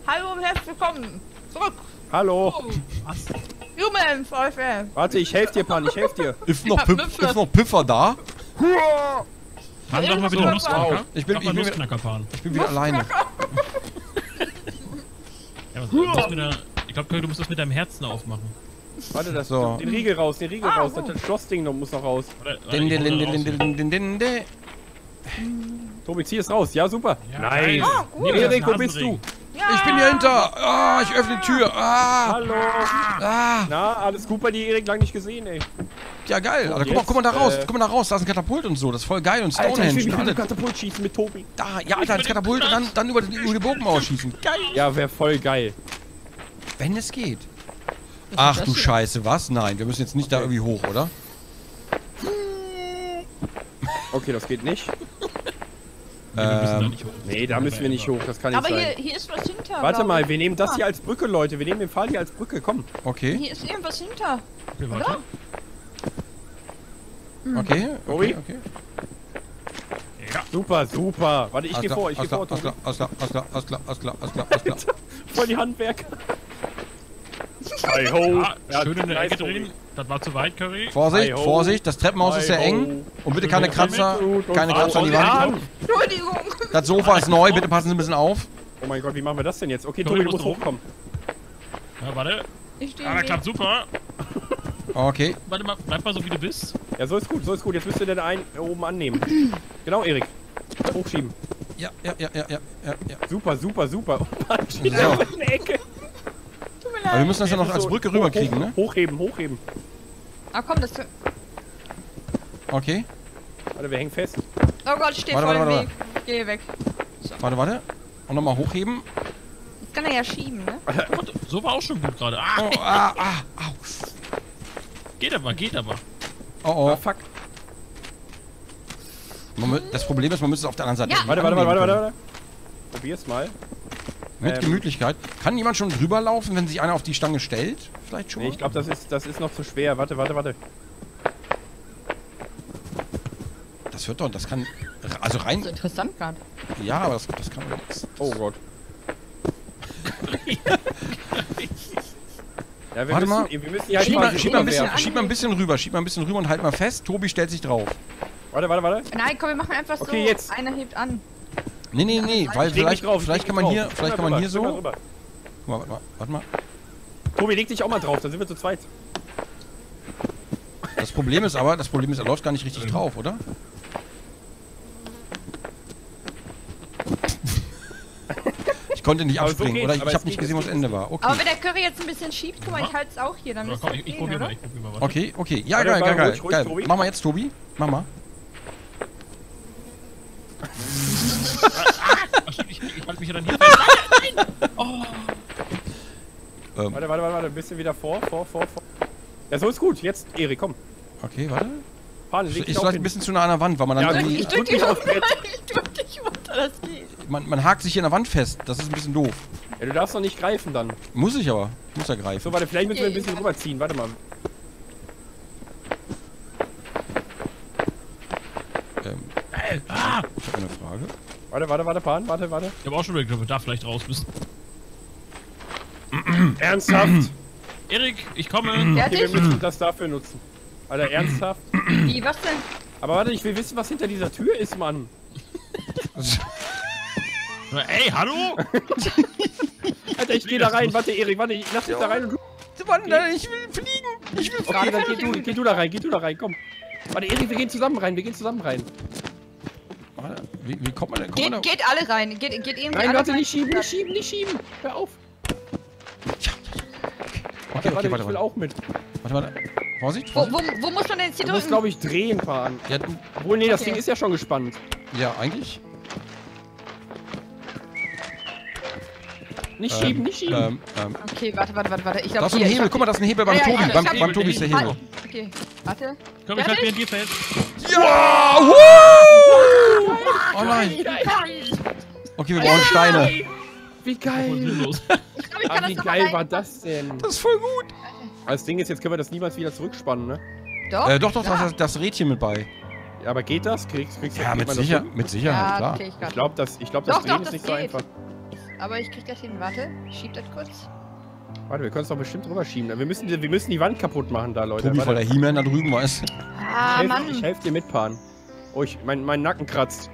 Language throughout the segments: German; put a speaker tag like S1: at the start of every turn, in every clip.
S1: Hallo und herzlich willkommen zurück.
S2: Hallo.
S1: Oh, was? Human VfL.
S2: Warte, ich helfe dir, Pan, ich helfe dir.
S3: Ist noch Piffer da?
S4: Pan doch mal wieder Nussknacker.
S3: Ich bin wieder alleine.
S4: Ja, ich glaube, du musst das mit deinem Herzen aufmachen.
S2: Warte, das
S3: So.
S2: den Riegel raus, Das Schlossding noch muss noch raus. Tobi, zieh es raus. Ja, super.
S4: Ja,
S2: Nice.
S4: geil.
S1: Gut.
S2: Erik, wo bist du?
S1: Ja.
S3: Ich bin hier hinter. Ah, ich öffne die Tür. Ah,
S2: Hallo.
S3: ah.
S2: Na, alles gut bei dir, Erik? Lang nicht gesehen, ey.
S3: Ja, geil. Alter,
S2: jetzt,
S3: guck mal da raus. Guck mal da raus. Da ist ein Katapult und so. Das ist voll geil. Und
S2: Alter, ich
S3: Stonehenge.
S2: will
S3: und
S2: mit
S3: alles.
S2: dem Katapult schießen mit Tobi.
S3: Da, ja, Alter, das Katapult und dann über die Bogenmauer schießen. Geil.
S2: Ja, wäre voll geil.
S3: Wenn es geht. Ach du Scheiße, was? Nein, wir müssen jetzt nicht da irgendwie hoch, oder?
S2: Okay, das geht nicht.
S4: Wir müssen da nicht hoch.
S2: Nee, da müssen wir nicht hoch. Das kann nicht
S1: Aber
S2: sein.
S1: hier ist was hinter.
S2: Warte
S1: glaub
S2: mal,
S1: ich.
S2: wir nehmen das hier als Brücke, Leute. Wir nehmen den Pfahl hier als Brücke. Komm.
S3: Okay,
S1: Hier ist irgendwas hinter.
S4: Okay, warte.
S3: okay,
S2: Tobi?
S3: okay.
S4: Ja.
S2: Super, super. Warte, ich geh vor,
S3: Alles klar, alles klar, alles klar.
S2: Voll die Handwerker. Hi ho.
S4: Ja, schön in der
S2: nice,
S4: Ecke
S2: Tobi.
S4: drehen. Das war zu weit, Curry.
S3: Vorsicht,
S2: Hi ho.
S3: Vorsicht, das Treppenhaus ist sehr
S2: Hi ho.
S3: eng. Und bitte keine
S4: Schön
S3: Kratzer, keine Kratzer an die
S2: Vorsicht,
S3: Wand.
S2: an.
S1: Entschuldigung.
S3: Das Sofa ist neu, bitte passen Sie ein bisschen auf.
S2: Oh mein Gott, wie machen wir das denn jetzt? Okay,
S4: Tobi,
S2: Tobi, du
S4: musst
S2: musst
S4: du
S2: hochkommen.
S4: Ja, warte.
S1: Ich stehe
S4: Ah, das klappt super.
S3: Okay,
S4: Warte mal, bleib mal so, wie du bist.
S2: Ja, so ist gut, so ist gut. Jetzt müsst ihr den einen oben annehmen. Genau, Erik. Hochschieben.
S3: ja.
S2: Super, super, super. Oh Mann, steht
S3: So.
S2: einfach in der Ecke.
S1: Tut mir
S3: Aber wir
S1: leid.
S3: müssen das ja noch als Brücke rüberkriegen, ne?
S2: Hochheben, hochheben.
S1: Ah komm, das...
S3: Okay,
S2: Warte, wir hängen fest.
S1: Oh Gott, ich stehe
S3: Warte,
S1: voll im
S3: warte,
S1: Weg. Geh weg.
S3: warte. Und nochmal hochheben.
S1: Jetzt kann er ja schieben, ne?
S4: So war auch schon gut gerade.
S3: Oh,
S4: Ah,
S3: au.
S4: geht aber, geht aber.
S3: Oh,
S2: Oh,
S3: oh.
S2: fuck.
S3: Das Problem ist, man müsste es auf der anderen Seite
S1: Ja.
S3: irgendwie
S2: Warte.
S3: annehmen können.
S2: Probier's mal.
S3: Mit Gemütlichkeit. Kann jemand schon drüber laufen, wenn sich einer auf die Stange stellt? Vielleicht schon?
S2: Nee, ich glaube, das ist noch zu schwer. Warte.
S3: Das wird doch, das kann. Also rein.
S1: So interessant gerade.
S3: Ja, aber das kann man jetzt.
S2: Oh Gott. Ja,
S3: Warte mal.
S2: Wir müssen hier halt
S3: Schieb
S2: quasi
S3: mal
S2: rüberwerfen.
S3: ein bisschen rüber und halt mal fest. Tobi stellt sich drauf.
S2: Warte.
S1: Nein, komm, wir machen einfach so.
S2: Okay, jetzt.
S1: Einer hebt an.
S3: Nee, weil
S2: Leg mich drauf,
S3: vielleicht
S2: leg
S3: kann
S2: mich
S3: man
S2: drauf.
S3: hier,
S2: Spring mal
S3: so.
S2: rüber.
S3: Guck mal, warte mal.
S2: Tobi, leg dich auch mal drauf, dann sind wir zu zweit.
S3: Das Problem ist, er läuft gar nicht richtig drauf, oder? Ich konnte nicht
S2: Aber so
S3: abspringen,
S2: geht's,
S3: oder? Ich
S2: aber
S3: habe
S2: es
S3: nicht
S2: geht,
S3: gesehen, wo
S2: es
S3: das Ende war.
S1: Aber
S3: Okay.
S1: wenn der Curry jetzt ein bisschen schiebt, guck mal, ich halte es auch hier, dann
S4: Ja,
S1: müsste
S4: komm,
S1: es
S4: ich
S1: gehen,
S4: probier
S1: oder?
S4: mal, warte.
S3: Okay. Ja,
S2: Warte,
S3: geil.
S2: ruhig,
S3: geil.
S2: Tobi.
S3: Mach mal jetzt, Tobi. Mach mal.
S4: Ach, ich halte mich ja dann hier fest.
S2: Warte, ein bisschen wieder vor. Ja, so ist gut. Jetzt, Erik, komm.
S3: Okay, warte.
S2: Pan, leg
S3: Ist
S2: dich auch
S3: vielleicht ein
S2: hin.
S3: bisschen zu nah an der Wand, weil man dann
S2: Ja,
S3: irgendwie.
S2: ich drück dich aufs Brett.
S1: Ich drück dich runter, das geht.
S3: Man hakt sich hier an der Wand fest. Das ist ein bisschen doof.
S2: Ja, du darfst noch nicht greifen dann.
S3: Muss ich aber. Ich muss ja greifen.
S2: So, warte, vielleicht müssen wir ein bisschen rüberziehen. Warte mal.
S3: Ich habe eine Frage.
S2: Warte, Pan, warte.
S4: Ich habe auch schon überlegt, ob wir da vielleicht raus müssen.
S2: Ernsthaft?
S4: Erik, ich komme.
S2: Okay, wir
S1: Fertig?
S2: müssen das dafür nutzen. Alter, ernsthaft?
S1: Wie, was denn?
S2: Aber warte, ich will wissen, was hinter dieser Tür ist, Mann.
S4: Ey, hallo?
S2: Alter, ich geh da rein. Warte, Erik, warte, ich lass dich da rein und du...
S3: Ich will fliegen. Ich will
S2: Okay, dann geh du da rein, komm. Warte, Erik, wir gehen zusammen rein.
S3: Warte, wie kommt man denn?
S1: Geht alle rein. Geht irgendwie
S2: Nein,
S1: alle
S2: warte,
S1: rein.
S2: nicht schieben. Hör auf.
S3: Okay,
S2: Warte, ich will
S3: warte.
S2: auch mit.
S3: Warte. Vorsicht.
S1: Wo muss man denn jetzt hier
S2: Du musst,
S1: drücken?
S2: glaube ich, drehen, Pan.
S3: Ja,
S2: Obwohl, nee, das
S1: Okay.
S2: Ding ist ja schon gespannt.
S3: ja, eigentlich.
S2: Nicht schieben.
S1: Okay, warte. Ich glaube,
S3: Da ist ein Hebel, guck mal, das ist ein Hebel beim
S1: Ja,
S3: Tobi.
S1: ja, ich hab-
S3: Beim Tobi ist der Hebel.
S1: Okay, warte.
S4: Komm, ich halte mir an dir fest.
S3: Ja! Oh nein. Okay, wir brauchen Steine.
S2: Wie geil.
S4: Los.
S1: Ich glaube, ich kann
S2: Ah,
S1: das
S2: wie
S1: noch
S2: geil
S1: rein.
S2: war das denn?
S3: Das ist voll gut.
S2: Das Ding ist, jetzt können wir das niemals wieder zurückspannen, ne?
S1: Doch?
S3: Doch, da ist das Rädchen mit bei.
S2: Ja, aber geht das? Kriegst
S3: Ja,
S2: geht
S3: mit
S2: man das hin?
S3: Sicherheit,
S1: Ja,
S3: klar.
S1: okay, ich
S2: Ich
S1: kann.
S2: glaube, das
S1: Doch,
S2: Drehen ist
S1: das
S2: nicht so
S1: geht.
S2: einfach.
S1: Aber ich krieg das hin. Warte, ich schieb das kurz.
S2: Warte, wir können es doch bestimmt drüber schieben. Wir müssen die Wand kaputt machen da, Leute.
S3: Tobi voll der He-Man da drüben, weißt du?
S1: Ah, Mann.
S2: Ich helfe dir mit, Pan. Oh, mein Nacken kratzt.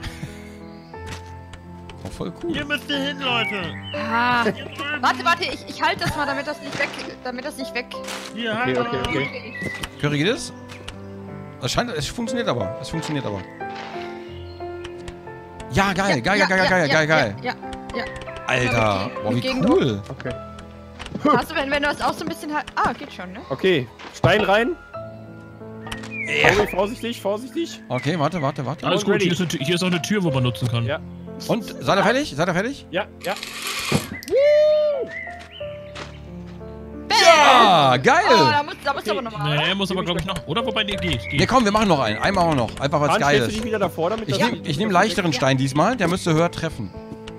S3: Oh, voll cool.
S4: Hier müsst ihr hin, Leute.
S1: Ah. Warte, ich halte das mal, damit das nicht weg.
S4: Hier,
S2: Okay,
S4: halt.
S2: okay.
S3: Curry, geht es? Es funktioniert aber. Ja, geil, geil.
S1: Ja.
S3: Alter, boah, wie
S1: Gegen
S3: cool.
S2: Okay.
S1: Hast du, wenn du das auch so ein bisschen halt. Ah, geht schon, ne?
S2: Okay, Stein rein.
S3: Ja.
S2: Tobi, vorsichtig.
S3: Okay, warte.
S4: Alles gut,
S2: ready.
S4: hier ist auch eine Tür, wo man nutzen kann.
S2: Ja.
S3: Und, seid ihr fertig?
S2: Ja.
S1: Bam!
S3: Ja, geil.
S1: Oh, da musst du aber nochmal.
S4: Nee, er muss aber, glaube ich, noch. Oder wobei, nee, geht.
S3: Ne, komm, wir machen noch einen. Einmal auch noch. Einfach was
S2: Pan,
S3: geil
S2: stellst du
S3: ist.
S2: dich wieder davor, damit
S3: Ich nehm leichteren Stein diesmal. Der müsste höher treffen.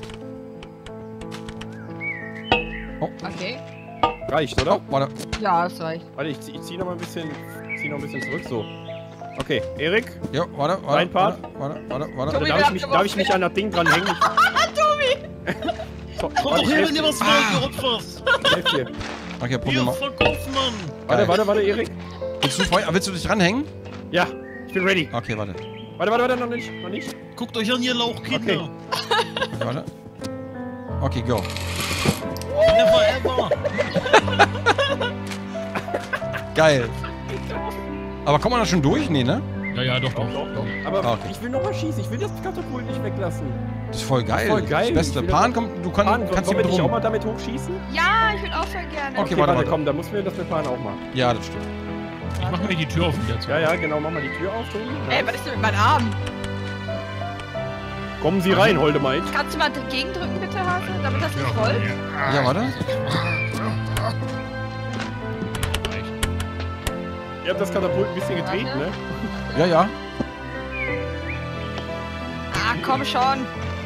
S1: Okay.
S2: Reicht, oder?
S3: Oh, warte.
S1: Ja, das reicht.
S2: Warte, ich zieh noch mal ein bisschen, zurück, so. Okay, Erik,
S3: Ja, warte.
S2: Mein Part.
S3: Warte.
S1: Tobi,
S2: darf ich mich an das Ding dran hängen? Tobi!
S4: Komm doch her, wenn ihr was wollt, ihr Opfers.
S2: Helf dir.
S3: Okay, probier
S4: Hier,
S3: mal.
S4: verkaufen, Mann.
S2: Warte, Erik.
S3: Willst du dich dranhängen?
S2: Ja, ich bin ready.
S3: Okay, warte.
S2: Warte, noch nicht.
S4: Guckt euch an, ihr Lauchkinder.
S2: Okay.
S3: Warte. Okay, go.
S4: Never ever.
S3: Geil. Aber kommt man da schon durch? Nee, ne?
S4: Ja, doch.
S2: Doch. Aber
S3: Ah, okay.
S2: ich will noch mal schießen. Ich will das Katapult nicht weglassen.
S3: Das ist voll geil.
S2: Voll geil.
S3: Das Beste.
S2: Ich will
S3: Pan, komm, du
S2: Pan,
S3: kannst
S2: wollen wir
S3: hier
S2: nicht auch
S3: rum.
S2: mal damit hochschießen?
S1: Ja, ich will auch schon gerne.
S3: Okay, warte.
S2: Komm, da müssen wir das mit Pan auch machen.
S3: Ja, das stimmt.
S4: Ich mach mir die Tür auf jetzt.
S2: Ja, genau. Mach mal die Tür auf, Tobi.
S1: Ey, was ist denn mit meinen Armen?
S2: Kommen Sie rein, Holdemite.
S1: Kannst du mal dagegen drücken, bitte, Hase? Damit das nicht rollt?
S3: Ja, warte.
S2: Ihr habt das Katapult ein bisschen gedreht,
S1: Warte.
S2: ne?
S3: Ja.
S1: Ah, komm schon.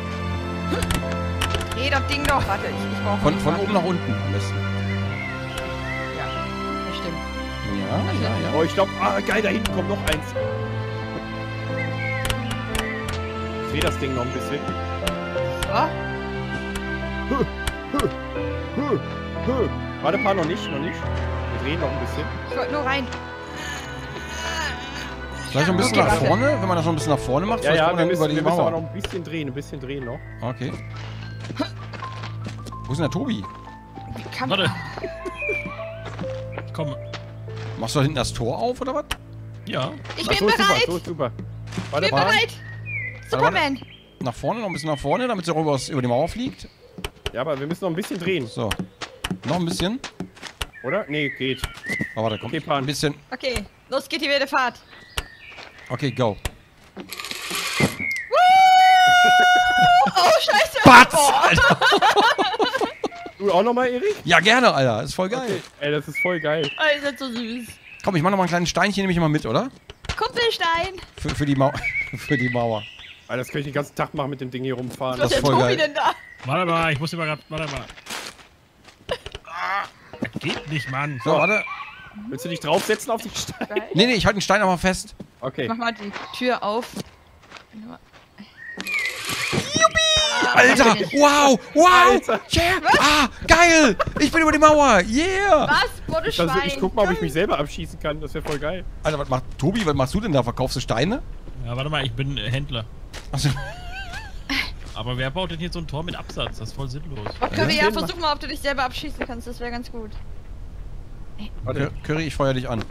S1: Dreh das Ding doch. Warte, ich brauche...
S3: Von oben nach unten am besten.
S1: Ja, das stimmt.
S3: Ja.
S2: Oh, ich glaube, geil, da hinten kommt noch eins. Ich dreh das Ding noch ein bisschen.
S1: So,
S2: Warte, Pan, noch nicht. Wir drehen noch ein bisschen.
S1: ich wollte nur rein.
S3: Vielleicht noch ein bisschen
S1: Okay,
S3: nach
S1: warte.
S3: vorne, wenn man das noch ein bisschen nach vorne macht. vielleicht
S2: Ja,
S3: kommt
S2: wir
S3: man dann
S2: müssen
S3: über die
S2: aber
S3: Mauer.
S2: noch ein bisschen drehen noch.
S3: Okay. Wo ist denn der Tobi?
S1: Wie kann
S4: Warte. Komm.
S3: Machst du da hinten das Tor auf, oder was?
S4: Ja.
S1: Ich
S2: Ach,
S1: bin
S2: so ist
S1: bereit.
S2: super, so ist super. Warte,
S1: Ich bin
S2: Pan.
S1: bereit. Superman.
S3: Nach vorne, noch ein bisschen nach vorne, damit sie auch über die Mauer fliegt.
S2: Ja, aber wir müssen noch ein bisschen drehen,
S3: So. Noch ein bisschen.
S2: oder? Nee, geht.
S3: Oh, warte, komm.
S2: Okay, Pan.
S3: Ein bisschen.
S1: Okay, los geht die wilde Fahrt.
S3: Okay, go.
S1: Oh, scheiße.
S3: Batz!
S1: Boah.
S3: Alter.
S2: Du auch nochmal, Erik?
S3: Ja, gerne, Alter. Ist voll geil.
S2: Okay. Ey, das ist voll geil.
S1: Oh, ihr seid so süß.
S3: Komm, ich mach noch mal ein kleines Steinchen, nehme ich mal mit, oder?
S1: Kumpelstein.
S3: Für die Mauer. Für die Mauer.
S2: Alter, das kann ich den ganzen Tag machen mit dem Ding hier rumfahren.
S1: Was
S3: Das
S1: ist
S3: ist
S1: der
S3: voll
S1: Tobi
S3: geil.
S1: denn da?
S4: Warte mal, ich muss hier mal grad. Warte mal. Das geht nicht, Mann.
S3: So, warte.
S2: Willst du dich draufsetzen auf den Stein?
S1: Geil.
S3: Nee, ich halte den Stein aber fest.
S2: Okay.
S1: Mach mal die Tür auf.
S3: Alter, wow,
S2: Alter.
S3: yeah, geil, ich bin über die Mauer, yeah.
S1: Was? Boah, du
S2: Also,
S1: Schwein.
S2: ich guck mal, ob ich mich selber abschießen kann. Das wäre voll geil.
S3: Alter, was macht Tobi, was machst du denn da, verkaufst du Steine?
S4: Ja, warte mal, ich bin Händler.
S3: Achso,
S4: Aber wer baut denn hier so ein Tor mit Absatz? Das ist voll sinnlos.
S1: Okay,
S2: Ja.
S1: ja, versuch mal, ob du dich selber abschießen kannst. Das wäre ganz gut.
S2: Warte.
S3: Curry, ich feuer dich an.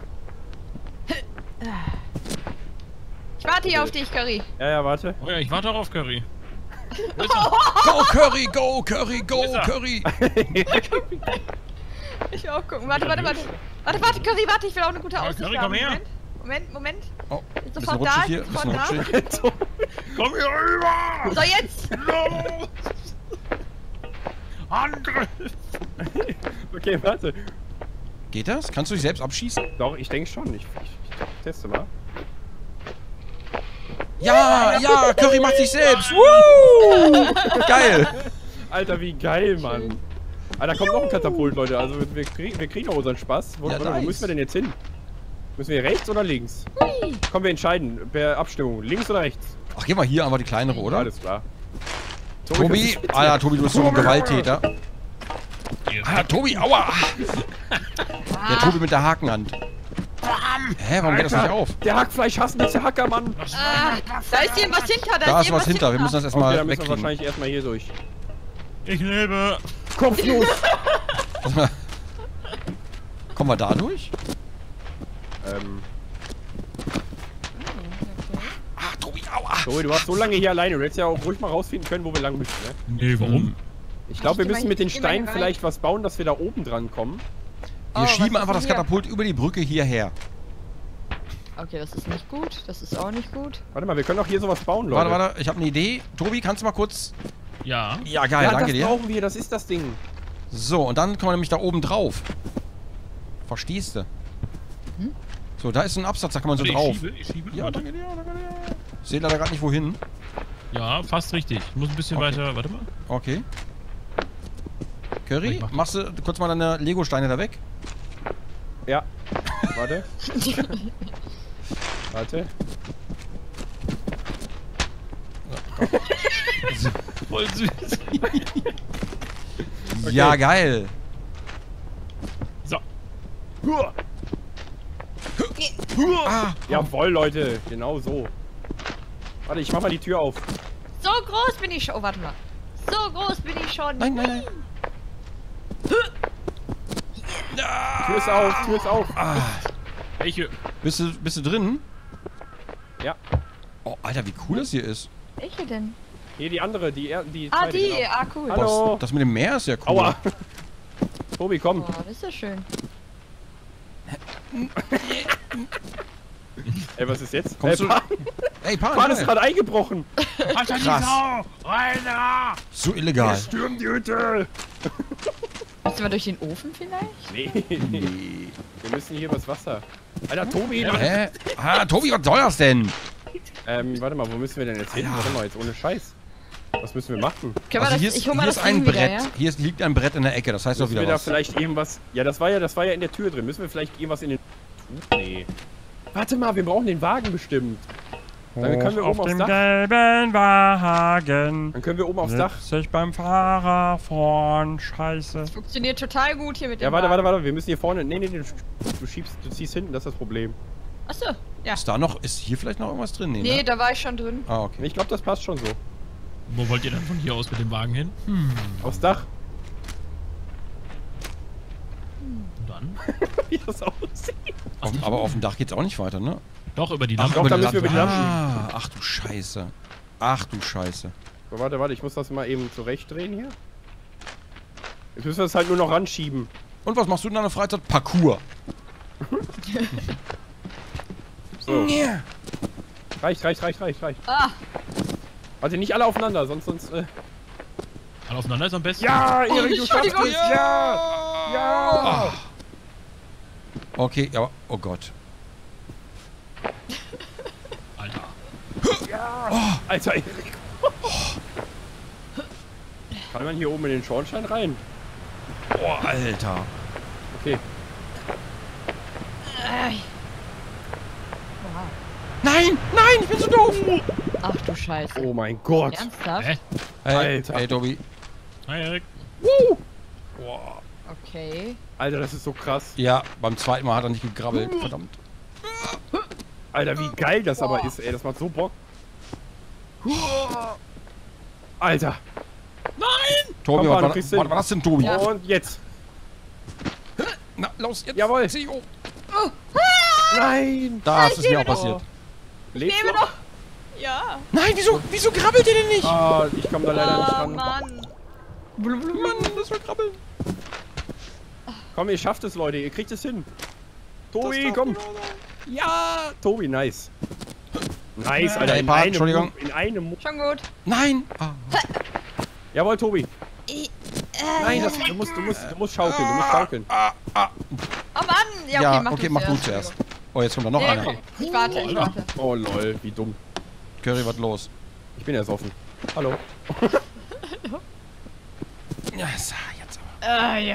S1: Ich warte hier auf dich, Curry.
S2: Ja, warte.
S4: Oh ja, ich warte auch auf Curry.
S3: Go Curry, go Curry, go
S4: Ist er?
S3: Curry.
S1: Ich will auch gucken. Warte, Curry, warte. Ich will auch eine gute
S4: Ja,
S1: Aussicht
S4: Curry,
S1: haben.
S4: komm her.
S1: Moment.
S3: Oh,
S1: Ist
S3: bisschen
S1: sofort da.
S3: rutschig hier,
S1: Sofort
S3: bisschen
S1: da.
S3: rutschig.
S4: Komm hier rüber!
S1: So, jetzt.
S4: Los! Angriff!
S2: Okay, warte.
S3: Geht das? Kannst du dich selbst abschießen?
S2: Doch, ich denke schon. Ich teste mal.
S3: Ja, Curry macht sich selbst. Woo! Geil.
S2: Alter, wie geil, Mann. Ah, da kommt noch ein Katapult, Leute. Also wir kriegen noch unseren Spaß. Wo,
S3: Ja,
S2: wo
S3: nice.
S2: müssen wir denn jetzt hin? Müssen wir rechts oder links? Komm, wir entscheiden per Abstimmung. Links oder rechts?
S3: Ach, geh mal hier einfach die kleinere, oder?
S2: Alles klar.
S3: Tobi, Alter, Tobi, du bist so ein Gewalttäter. Ah, Tobi, aua! Der Tobi mit der Hakenhand. Hä, warum geht das nicht auf?
S2: Der Hackfleisch hasst mich, der Hacker, Mann.
S1: Da ist irgendwas hinter,
S3: Da ist was hinter, wir müssen das
S2: Okay,
S3: erstmal
S2: dann müssen wir
S3: wegkriegen.
S2: wahrscheinlich erstmal hier durch.
S4: Ich lebe.
S2: Kopflos!
S3: Kommen wir da durch? Ah, Tobi, aua!
S2: Tobi, du warst so lange hier alleine. Du hättest ja auch ruhig mal rausfinden können, wo wir lang müssen, ne?
S4: Nee, warum?
S2: Ich glaube, wir müssen mit den
S1: Ich geh mal hier
S2: Steinen
S1: rein.
S2: vielleicht was bauen, dass wir da oben dran kommen.
S3: Wir
S1: Oh,
S3: schieben
S1: was
S3: einfach
S1: ist
S3: das
S1: denn hier?
S3: Katapult über die Brücke hierher.
S1: Okay, das ist nicht gut. Das ist auch nicht gut.
S2: Warte mal, wir können auch hier sowas bauen, Leute.
S3: Warte, ich habe eine Idee. Tobi, kannst du mal kurz...
S4: Ja.
S3: Ja, geil,
S2: Ja,
S3: danke
S2: das
S3: dir.
S2: brauchen wir, das ist das Ding.
S3: So, und dann kommen wir nämlich da oben drauf. Verstehst du? So, da ist ein Absatz, da kann man so drauf.
S4: Ich schiebe.
S3: Ja,
S4: Warte.
S3: danke dir, danke dir. Ich sehe leider gerade nicht wohin.
S4: Ja, fast richtig. Ich muss ein bisschen
S3: Okay.
S4: weiter. Warte mal.
S3: Okay. Curry,
S4: Ich mach das.
S3: machst du kurz mal deine Lego-Steine da weg?
S2: Ja. Warte. Warte.
S4: Voll süß.
S3: Ja, geil.
S4: So.
S3: Ah,
S2: Jawohl, Leute. Genau so. Warte, ich mach mal die Tür auf.
S1: So groß bin ich schon. Oh, warte mal. So groß bin ich schon.
S3: nein, nein, nein.
S2: Tür ist auf, Tür ist auf.
S4: Welche?
S3: Bist du drin?
S2: Ja.
S3: Oh, Alter, wie cool das hier ist.
S1: Welche denn?
S2: Hier die andere, die
S1: Ah,
S2: zweite,
S1: die.
S2: genau.
S1: Ah, cool.
S2: Hallo.
S3: Das mit dem Meer ist ja cool.
S2: Aua. Tobi, komm.
S1: Oh, das ist ja schön.
S2: Ey, was ist jetzt?
S3: Kommst du?
S2: Pan
S3: Ey, Pan,
S2: ist
S3: geil.
S2: gerade eingebrochen.
S4: Alter, die
S3: Krass.
S4: Sau! Alter!
S3: So illegal.
S2: Stürmt die Hütte.
S1: Müssen wir durch den Ofen vielleicht?
S2: Nee. Wir müssen hier übers Wasser. Alter, Tobi.
S3: Hä? Ah, Tobi, was soll das denn?
S2: Warte mal, wo müssen wir denn jetzt hin?
S3: Ja.
S2: Warte mal, jetzt ohne Scheiß. Was müssen wir machen?
S1: Können wir
S3: Also
S1: das, ich hol mal
S3: hier
S1: das
S3: ist ein
S1: Ding wieder,
S3: Brett.
S1: ja?
S3: Hier liegt ein Brett in der Ecke, das heißt doch
S2: Müssen wir
S3: wieder
S2: da
S3: was.
S2: vielleicht irgendwas... Ja, das war ja in der Tür drin. Müssen wir vielleicht irgendwas in den... Nee. Warte mal, wir brauchen den Wagen bestimmt. Dann können wir oben aufs Dach.
S3: gelben Wagen
S2: Dann können wir oben aufs Dach.
S3: sich beim Fahrer von Scheiße.
S1: Das funktioniert total gut hier mit dem
S2: Ja, warte,
S1: Wagen.
S2: warte. Wir müssen hier vorne... Nee, du ziehst hinten, das ist das Problem.
S1: Achso, ja.
S3: Ist hier vielleicht noch irgendwas drin?
S1: Nee,
S3: ne?
S1: da war ich schon drin.
S3: Ah, okay.
S2: Ich glaube, das passt schon so.
S4: Wo wollt ihr dann von hier aus mit dem Wagen hin?
S2: Aufs Dach.
S4: Und dann?
S2: Wie das aussieht.
S3: Aber auf dem Dach geht's auch nicht weiter, ne?
S4: Doch, über die
S2: Ach,
S4: Lampe.
S2: doch, da müssen wir mit Lampen.
S3: Ah, ach du Scheiße. Ach du Scheiße.
S2: So, warte, ich muss das mal eben zurechtdrehen hier. Jetzt müssen wir es halt nur noch ranschieben.
S3: Und was machst du in deiner Freizeit? Parkour.
S2: So.
S3: Yeah.
S2: Reicht.
S1: Ah,
S2: Warte, nicht alle aufeinander, sonst...
S4: Alle aufeinander ist am besten.
S2: Ja, Erik, du schaffst
S1: Entschuldigung.
S2: es! Ja!
S3: Okay, aber... Oh Gott.
S4: Alter.
S2: Alter, Erik. Kann man hier oben in den Schornstein rein?
S3: Oh, Alter.
S2: Okay.
S3: Nein, ich bin so doof.
S1: ach du Scheiße.
S2: Oh mein Gott.
S1: Ernsthaft?
S4: Hä?
S3: Hey,
S2: Alter.
S3: hey, Tobi.
S4: Hi, Erik.
S1: Okay.
S2: Alter, das ist so krass.
S3: Ja, beim zweiten Mal hat er nicht gegrabbelt. Verdammt.
S2: Alter, wie geil das aber ist, ey. Das macht so Bock. Alter.
S3: Tobi,
S2: Komm,
S3: was
S2: du
S3: war
S2: kriegst
S3: was
S2: hin.
S3: war das denn, Tobi?
S1: Ja.
S2: Und jetzt.
S3: Na, los, jetzt.
S2: Jawohl.
S3: Zieh hoch.
S2: Nein.
S3: Das ist mir auch passiert.
S2: Lebst
S1: Lebe
S2: du?
S1: noch. Ja.
S3: Nein, wieso krabbelt ihr denn nicht?
S2: Ah, ich komme da leider nicht
S1: Ah,
S2: ran.
S1: Mann.
S3: Mann, das will krabbeln.
S2: Komm, ihr schafft es, Leute. Ihr kriegt es hin. Tobi,
S3: Das
S2: komm.
S3: darf
S2: Ja. Tobi, nice. Nice, Alter.
S3: Hey,
S2: In
S3: Bart,
S2: einem
S3: Entschuldigung.
S2: Move, in einem Move.
S1: Schon gut.
S3: Nein. Ah.
S2: Jawohl, Tobi.
S1: Ich,
S2: Nein, du musst schaukeln. Du musst schaukeln.
S1: Oh Mann. Ja, okay,
S3: Ja,
S1: mach
S3: okay,
S1: du
S3: mach du zuerst. Oh, jetzt kommt da noch
S1: Nee,
S3: einer.
S1: komm. Ich warte.
S2: Oh lol, wie dumm.
S3: Curry, was los?
S2: Ich bin erst offen. Hallo.
S3: Ja, so, jetzt aber.
S1: Ja.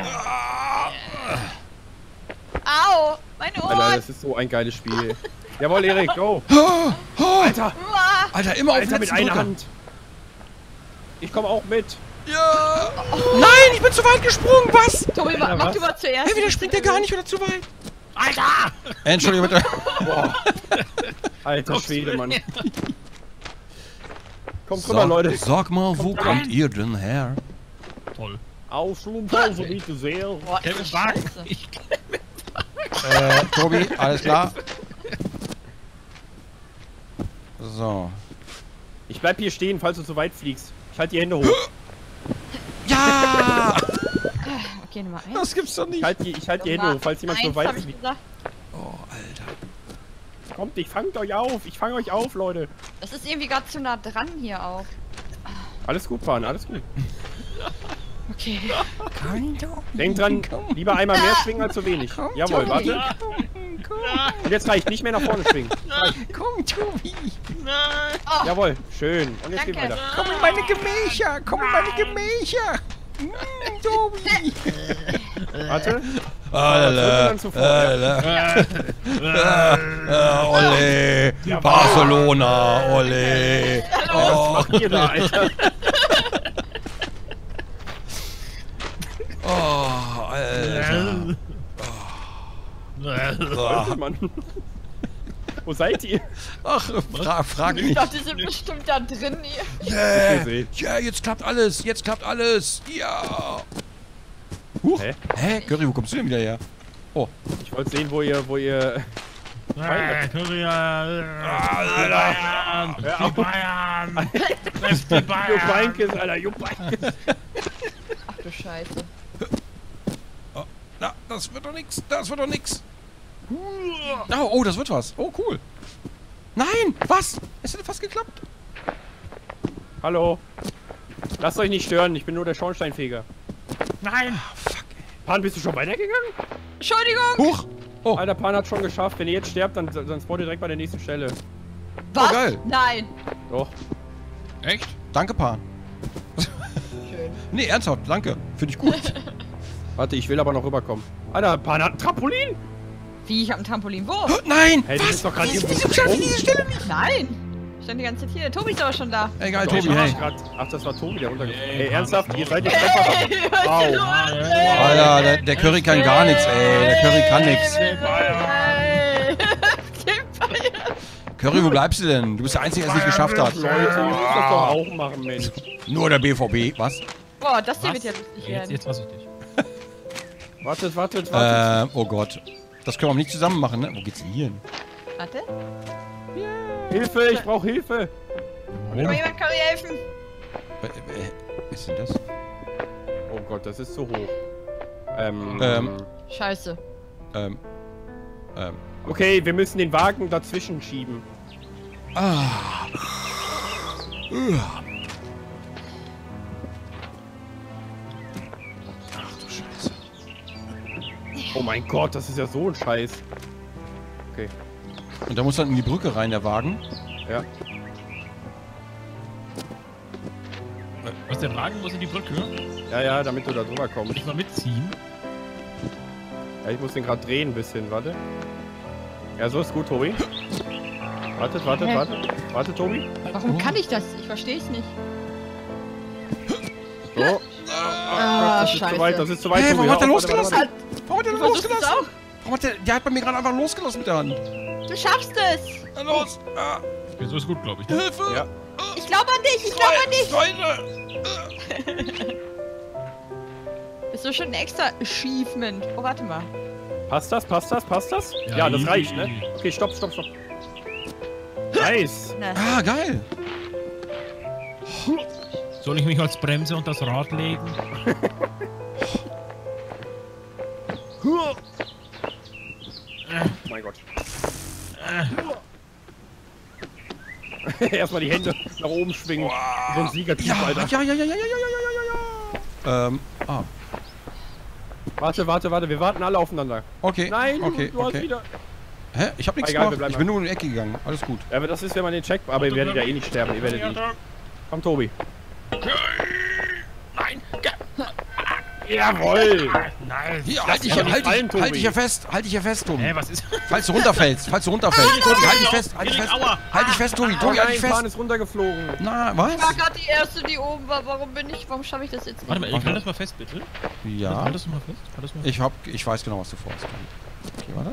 S1: Au. Meine
S2: Alter,
S1: Ohren.
S2: das ist so ein geiles Spiel. Jawohl, Erik, go.
S3: Oh,
S2: Alter,
S1: Uah.
S3: Alter, immer auf
S2: Alter, mit
S3: letzten
S2: einer
S3: Drücker.
S2: Hand. Ich komme auch mit.
S3: Ja! Nein, ich bin zu weit gesprungen, was?
S1: Tobi, mach du mal zuerst.
S3: Hey, wieder springt der gar nicht wieder zu weit.
S4: Alter!
S3: Entschuldigung bitte.
S2: Boah. Alter Schwede, Mann. Kommt rüber, Leute.
S3: Sag mal, wo kommt ihr denn her?
S4: Toll.
S2: Ausflugpause, bitte sehr.
S1: Boah, ist das scheiße.
S3: Tobi, alles klar? So.
S2: Ich bleib hier stehen, falls du zu weit fliegst. Ich halte die Hände hoch.
S3: Ja!
S1: Okay, Nummer 1.
S3: Das gibt's doch nicht.
S2: Ich halte die Hände hoch, falls jemand zu weit fliegt.
S3: Oh, Alter.
S2: Kommt, ich fangt euch auf. Ich fange euch auf, Leute.
S1: Das ist irgendwie gerade zu nah dran hier auch.
S2: Alles gut, Pan, alles gut.
S1: Okay.
S2: Denkt dran, lieber einmal mehr schwingen als zu wenig. Jawohl, warte. Und jetzt reicht, nicht mehr nach vorne schwingen.
S3: Komm, Tobi.
S1: Oh,
S2: Jawohl, schön. Und jetzt geht
S1: Danke.
S2: weiter.
S3: Komm in meine Gemächer. Komm in meine Gemächer. Tobi.
S2: Warte.
S3: Alter. Ole. Barcelona. Ole.
S2: Was macht ihr da, Alter?
S3: Oh, Alter.
S2: Leute, Mann. Wo seid ihr?
S3: Ach, frag
S1: ich
S3: nicht.
S1: dachte, die sind bestimmt da drin hier.
S3: Yeah.
S2: gesehen.
S3: Ja, jetzt klappt alles. Jetzt klappt alles. Ja. Huch.
S2: Hä?
S3: Hä? Curry, wo kommst du denn wieder her? Oh.
S2: Ich wollte sehen, wo ihr...
S4: Bayern!
S2: Hör auf.
S4: Bayern! FC Bayern!
S2: Jupp Heynckes, Alter, Jupp Heynckes.
S1: Ach du Scheiße.
S3: Oh. Na, das wird doch nix. Das wird doch nix. Oh, oh, das wird was. Oh, cool. Nein, was? Es hat fast geklappt.
S2: Hallo. Lasst euch nicht stören, ich bin nur der Schornsteinfeger.
S4: Nein!
S2: Pan, bist du schon weitergegangen?
S1: Entschuldigung!
S3: Huch. Oh,
S2: Alter, Pan hat schon geschafft. Wenn ihr jetzt sterbt, dann spawnt ihr direkt bei der nächsten Stelle.
S1: Was?
S3: geil.
S1: Nein.
S2: Doch.
S4: Echt?
S3: danke, Pan.
S1: Schön.
S3: Nee, ernsthaft, danke. Finde ich gut.
S2: Warte, ich will aber noch rüberkommen. Alter, Pan hat ein Trampolin?
S1: Wie, ich hab ein Trampolin? Wo?
S3: Oh, nein!
S2: Hey, du bist doch gerade hier.
S3: Wieso schaffe ich diese Stelle nicht?
S1: Nein. Ich stand die ganze Zeit hier. Tobi ist aber schon da.
S3: Egal,
S2: Doch,
S3: Tobi,
S2: ich
S3: hey.
S2: grad, ach, das war Tobi, der runtergefallen.
S4: Hey,
S2: Hey,
S4: Pan,
S2: ernsthaft?
S4: was
S2: Ihr
S4: los?
S2: seid jetzt einfach...
S1: Hey, was
S2: Au.
S1: ist los? Ey?
S3: Alter, der Curry kann gar nichts, ey. Der Curry kann nichts.
S1: Hey. Bayern.
S3: Curry, wo bleibst du denn? Du bist der Einzige, der es nicht geschafft hat.
S2: Leute, ihr müsst das doch auch machen, Mensch.
S3: Nur der BVB, was?
S1: Boah, das hier
S4: Was?
S1: wird ja lustig
S4: Jetzt,
S1: werden.
S4: jetzt was ich dich.
S2: Wartet.
S3: Oh Gott. Das können wir nicht zusammen machen, ne? Wo geht's denn hier hin?
S1: Warte.
S2: Hilfe, ich brauche Hilfe.
S1: Kann mir jemand Curry helfen?
S3: Was ist denn das?
S2: Oh Gott, das ist zu hoch.
S1: Scheiße.
S2: Okay, wir müssen den Wagen dazwischen schieben.
S3: Ah. Ach du Scheiße.
S2: Oh mein Gott, das ist ja so ein Scheiß. Okay,
S3: Und da muss dann in die Brücke rein, der Wagen.
S2: ja.
S4: Was, der Wagen muss in die Brücke?
S2: Ja, damit du da drüber
S4: Soll
S2: kommst.
S4: ich mal mitziehen?
S2: Ja, ich muss den gerade drehen ein bisschen, warte. Ja, so ist gut, Tobi. Wartet. Warte, Tobi.
S1: Warum kann ich das? Ich verstehe es nicht.
S2: So. Das ist zu weit, das ist zu weit,
S3: Hey,
S2: Tobi.
S3: warum hat
S2: Hör
S3: er
S2: auf, warte.
S3: losgelassen? Warum hat er
S1: Du
S3: denn
S1: versuchst es
S3: losgelassen?
S1: auch.
S3: Warum hat der hat bei mir gerade einfach losgelassen mit der Hand.
S1: Du schaffst es.
S3: Na los! Ah,
S4: Okay, so ist gut, glaube ich. Ne?
S3: Hilfe!
S2: Ja.
S1: Ich glaube an dich. Ich glaube an dich.
S3: Freunde!
S2: Oh.
S1: Ist so schon ein extra Achievement. Oh, warte mal.
S2: Passt das?
S4: Ja,
S2: Ja, das
S4: easy.
S2: reicht, ne? Okay, stopp. Nice.
S1: Na,
S3: Ah, geil!
S4: Soll ich mich als Bremse und das Rad legen?
S2: Oh mein Gott. Erstmal die Hände nach oben schwingen. So ein Siegertyp,
S3: Ja,
S2: Alter.
S3: ja.
S2: Warte, wir warten alle aufeinander.
S3: Okay.
S2: Nein,
S3: okay,
S2: du hast
S3: okay.
S2: wieder...
S3: Hä? Ich hab nichts
S2: Egal, wir
S3: gemacht.
S2: bleiben
S3: Ich bin nur in die Ecke gegangen. Alles gut.
S2: Ja, aber das ist, wenn man den checkt. Aber ihr werdet ja eh nicht sterben, ihr werdet nicht. Komm, Tobi.
S4: Nein!
S2: Jawohl!
S4: Nice.
S3: Hier,
S2: Lass
S3: halt
S2: dich doch nicht fallen, Tobi.
S3: halt dich hier fest, Tobi.
S4: Hä, was ist...
S3: Falls du runterfällst. Tobi, halt dich fest.
S4: Aua.
S3: Halt dich fest, Tobi.
S2: Oh
S3: Tobi, halt
S2: nein,
S3: dich
S2: Pan
S3: fest.
S2: ist runtergeflogen.
S3: Na,
S1: Ich war
S3: was?
S1: gerade die erste, die oben war. Warum schaffe ich das jetzt nicht?
S4: Warte mal, ich kann das mal fest, bitte?
S3: Ja.
S4: Halt das mal fest. Halt das mal fest.
S3: Ich weiß genau, was du vorhast. Okay, warte.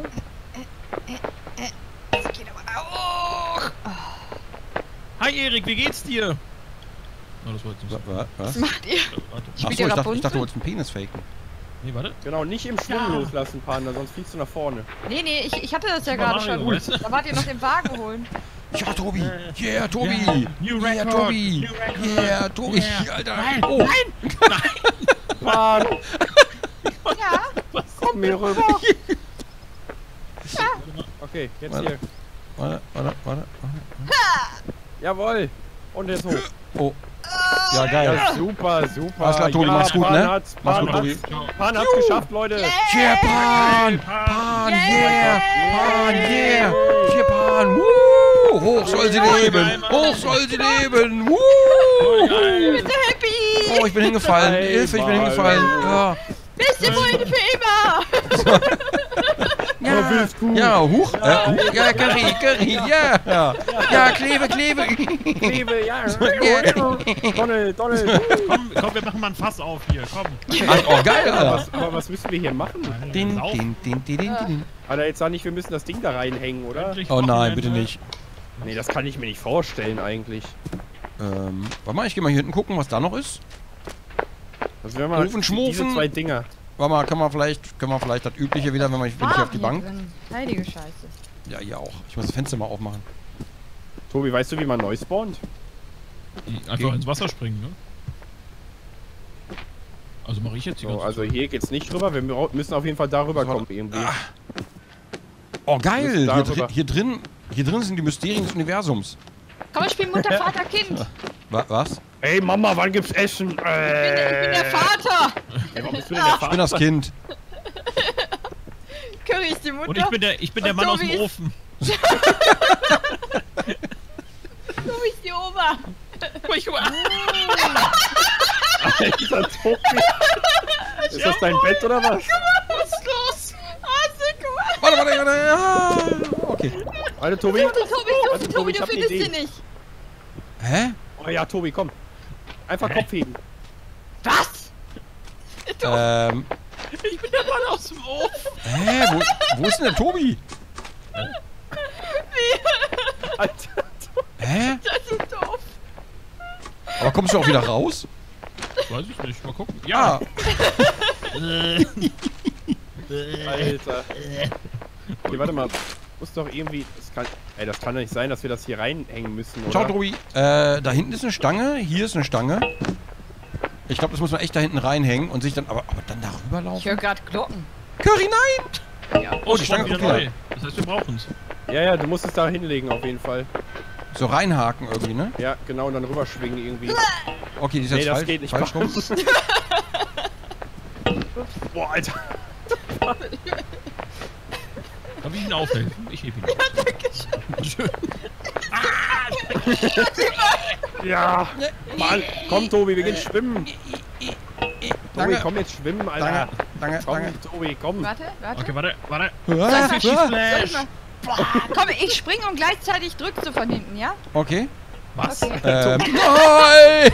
S1: Das geht aber auch.
S4: Hi Erik, wie geht's dir? Oh, das war jetzt nicht so.
S3: Was?
S1: Was macht ihr?
S4: Warte.
S3: Achso,
S1: Spielt ihr
S3: ich dachte,
S1: Rapunzel?
S3: du wolltest einen Penis faken.
S4: Nee, warte.
S2: Genau, nicht im Schwung
S1: Ja.
S2: loslassen, Panda, sonst fliegst du nach vorne.
S1: Nee, ich hatte das ja
S4: Super
S1: gerade
S4: Mario,
S1: schon.
S4: weißt du?
S1: Da wart ihr noch den Wagen holen.
S3: Ja, Tobi! Yeah, Tobi!
S4: Ja. New
S3: Yeah,
S4: record.
S3: Tobi!
S4: New record.
S3: Yeah, Tobi!
S4: Yeah.
S3: Alter!
S4: Nein,
S3: Oh!
S2: Pan,
S1: Ja.
S2: komm mir rüber. Okay, jetzt hier.
S3: Warte.
S2: Jawohl. Und jetzt hoch.
S3: Oh. Ja, geil.
S2: Ja, super, super.
S3: Alles klar, Tobi, mach's gut,
S2: Pan
S3: ne?
S2: Hat's,
S3: Mach's
S2: Pan
S3: gut,
S2: hat's,
S3: Tobi.
S2: Pan hat's geschafft, Leute.
S3: Yeah, Pan! Pan, yeah! Pan, yeah! Yeah, Pan! Woo! Hoch soll sie leben! Hoch soll sie leben! Woo!
S1: Ich bin so happy.
S3: Oh, ich bin hingefallen.
S2: Hey,
S3: Hilfe, ich bin hingefallen. Ja.
S1: Beste Freunde für immer.
S2: Ja, willst du?
S3: Ja, huch. Ja, Curry, ja. Ja, Klebe.
S2: Klebe, ja.
S3: Ja.
S2: Donald.
S4: Komm, wir machen mal ein Fass auf hier, komm.
S3: Oh, geil, Alter.
S2: Aber was müssen wir hier machen?
S3: Din.
S2: Alter, jetzt sag nicht, wir müssen das Ding da reinhängen, oder?
S4: Endlich
S3: Oh nein,
S4: Wochenende.
S3: bitte nicht.
S2: Nee, das kann ich mir nicht vorstellen eigentlich.
S3: Warte mal, ich geh mal hier hinten gucken, was da noch ist.
S2: Das wäre mal
S3: Ofen schmufen.
S2: diese zwei Dinger.
S3: Warte mal, können wir vielleicht das Übliche wieder, wenn ich auf die Bank.
S1: Heilige Scheiße.
S3: Ja, hier auch. Ich muss das Fenster mal aufmachen.
S2: Tobi, weißt du, wie man neu spawnt?
S4: Einfach ins Wasser springen, ne? Also mache ich jetzt die
S2: So,
S4: ganze
S2: also hier geht's nicht rüber. Wir müssen auf jeden Fall darüber kommen irgendwie.
S3: Oh, geil.
S2: Darüber.
S3: Hier drin sind die Mysterien des Universums.
S1: Komm, spiel Mutter, Vater, Kind.
S3: Was?
S2: Ey Mama, wann gibt's Essen?
S1: Ich bin der Vater.
S2: Ey, warum bist du denn der
S3: Ich bin
S2: Vater?
S3: das Kind.
S1: Curry ist die Mutter.
S4: Und ich bin der
S1: Und
S4: Mann aus
S1: Tobi
S4: dem
S1: ist-
S4: Ofen.
S1: Tobi ist die Oma.
S2: Alter, Tobi. Ist das dein Bett oder was?
S1: Was ist los? Guck mal.
S3: Warte. Ja. Okay.
S2: Alter, Tobi.
S1: Tobi,
S2: Tobi, ich
S1: du
S2: hab eine
S1: findest
S2: Idee.
S1: sie nicht.
S3: Hä?
S2: Oh ja, Tobi, komm. Einfach Kopf heben.
S1: Was?
S4: Ich bin der Mann aus dem Ofen.
S3: Hä? Wo ist denn der Tobi?
S2: Alter.
S3: Hä?
S1: Das ist so doof.
S3: Aber kommst du auch wieder raus?
S4: Weiß ich nicht, mal gucken. Ja.
S2: Alter. Okay, warte mal. Muss doch irgendwie. Das kann doch nicht sein, dass wir das hier reinhängen müssen, oder?
S3: Ciao, Tobi. Da hinten ist eine Stange. Hier ist eine Stange. Ich glaube, das muss man echt da hinten reinhängen und sich dann. Aber dann darüber
S1: Ich
S3: laufen.
S1: höre gerade Glocken.
S3: Curry, nein!
S4: Oh,
S3: die Stange
S4: wieder
S3: kommt wieder.
S4: neu. Das heißt, wir brauchen es.
S2: Ja, du musst es da hinlegen auf jeden Fall.
S3: So reinhaken irgendwie, ne?
S2: Ja, genau, und dann rüberschwingen irgendwie.
S3: Okay, die ist
S2: Nee,
S3: jetzt
S2: das
S3: falsch,
S2: geht nicht.
S3: falsch rum.
S2: Boah, Alter.
S4: Darf ich ihn aufhelfen? Ich hebe ihn auf.
S2: Ja. Mann, komm, Tobi, wir gehen schwimmen. Tobi,
S3: Danke.
S2: komm jetzt schwimmen, Alter.
S3: Danke.
S2: Komm, Tobi, komm.
S1: Warte.
S4: Okay, warte.
S3: Ah,
S1: Soll ich
S3: ah,
S1: mal? Boah, komm, ich springe und gleichzeitig drückst du von hinten, ja?
S3: Okay.
S4: Was?
S1: Okay.
S3: Nein!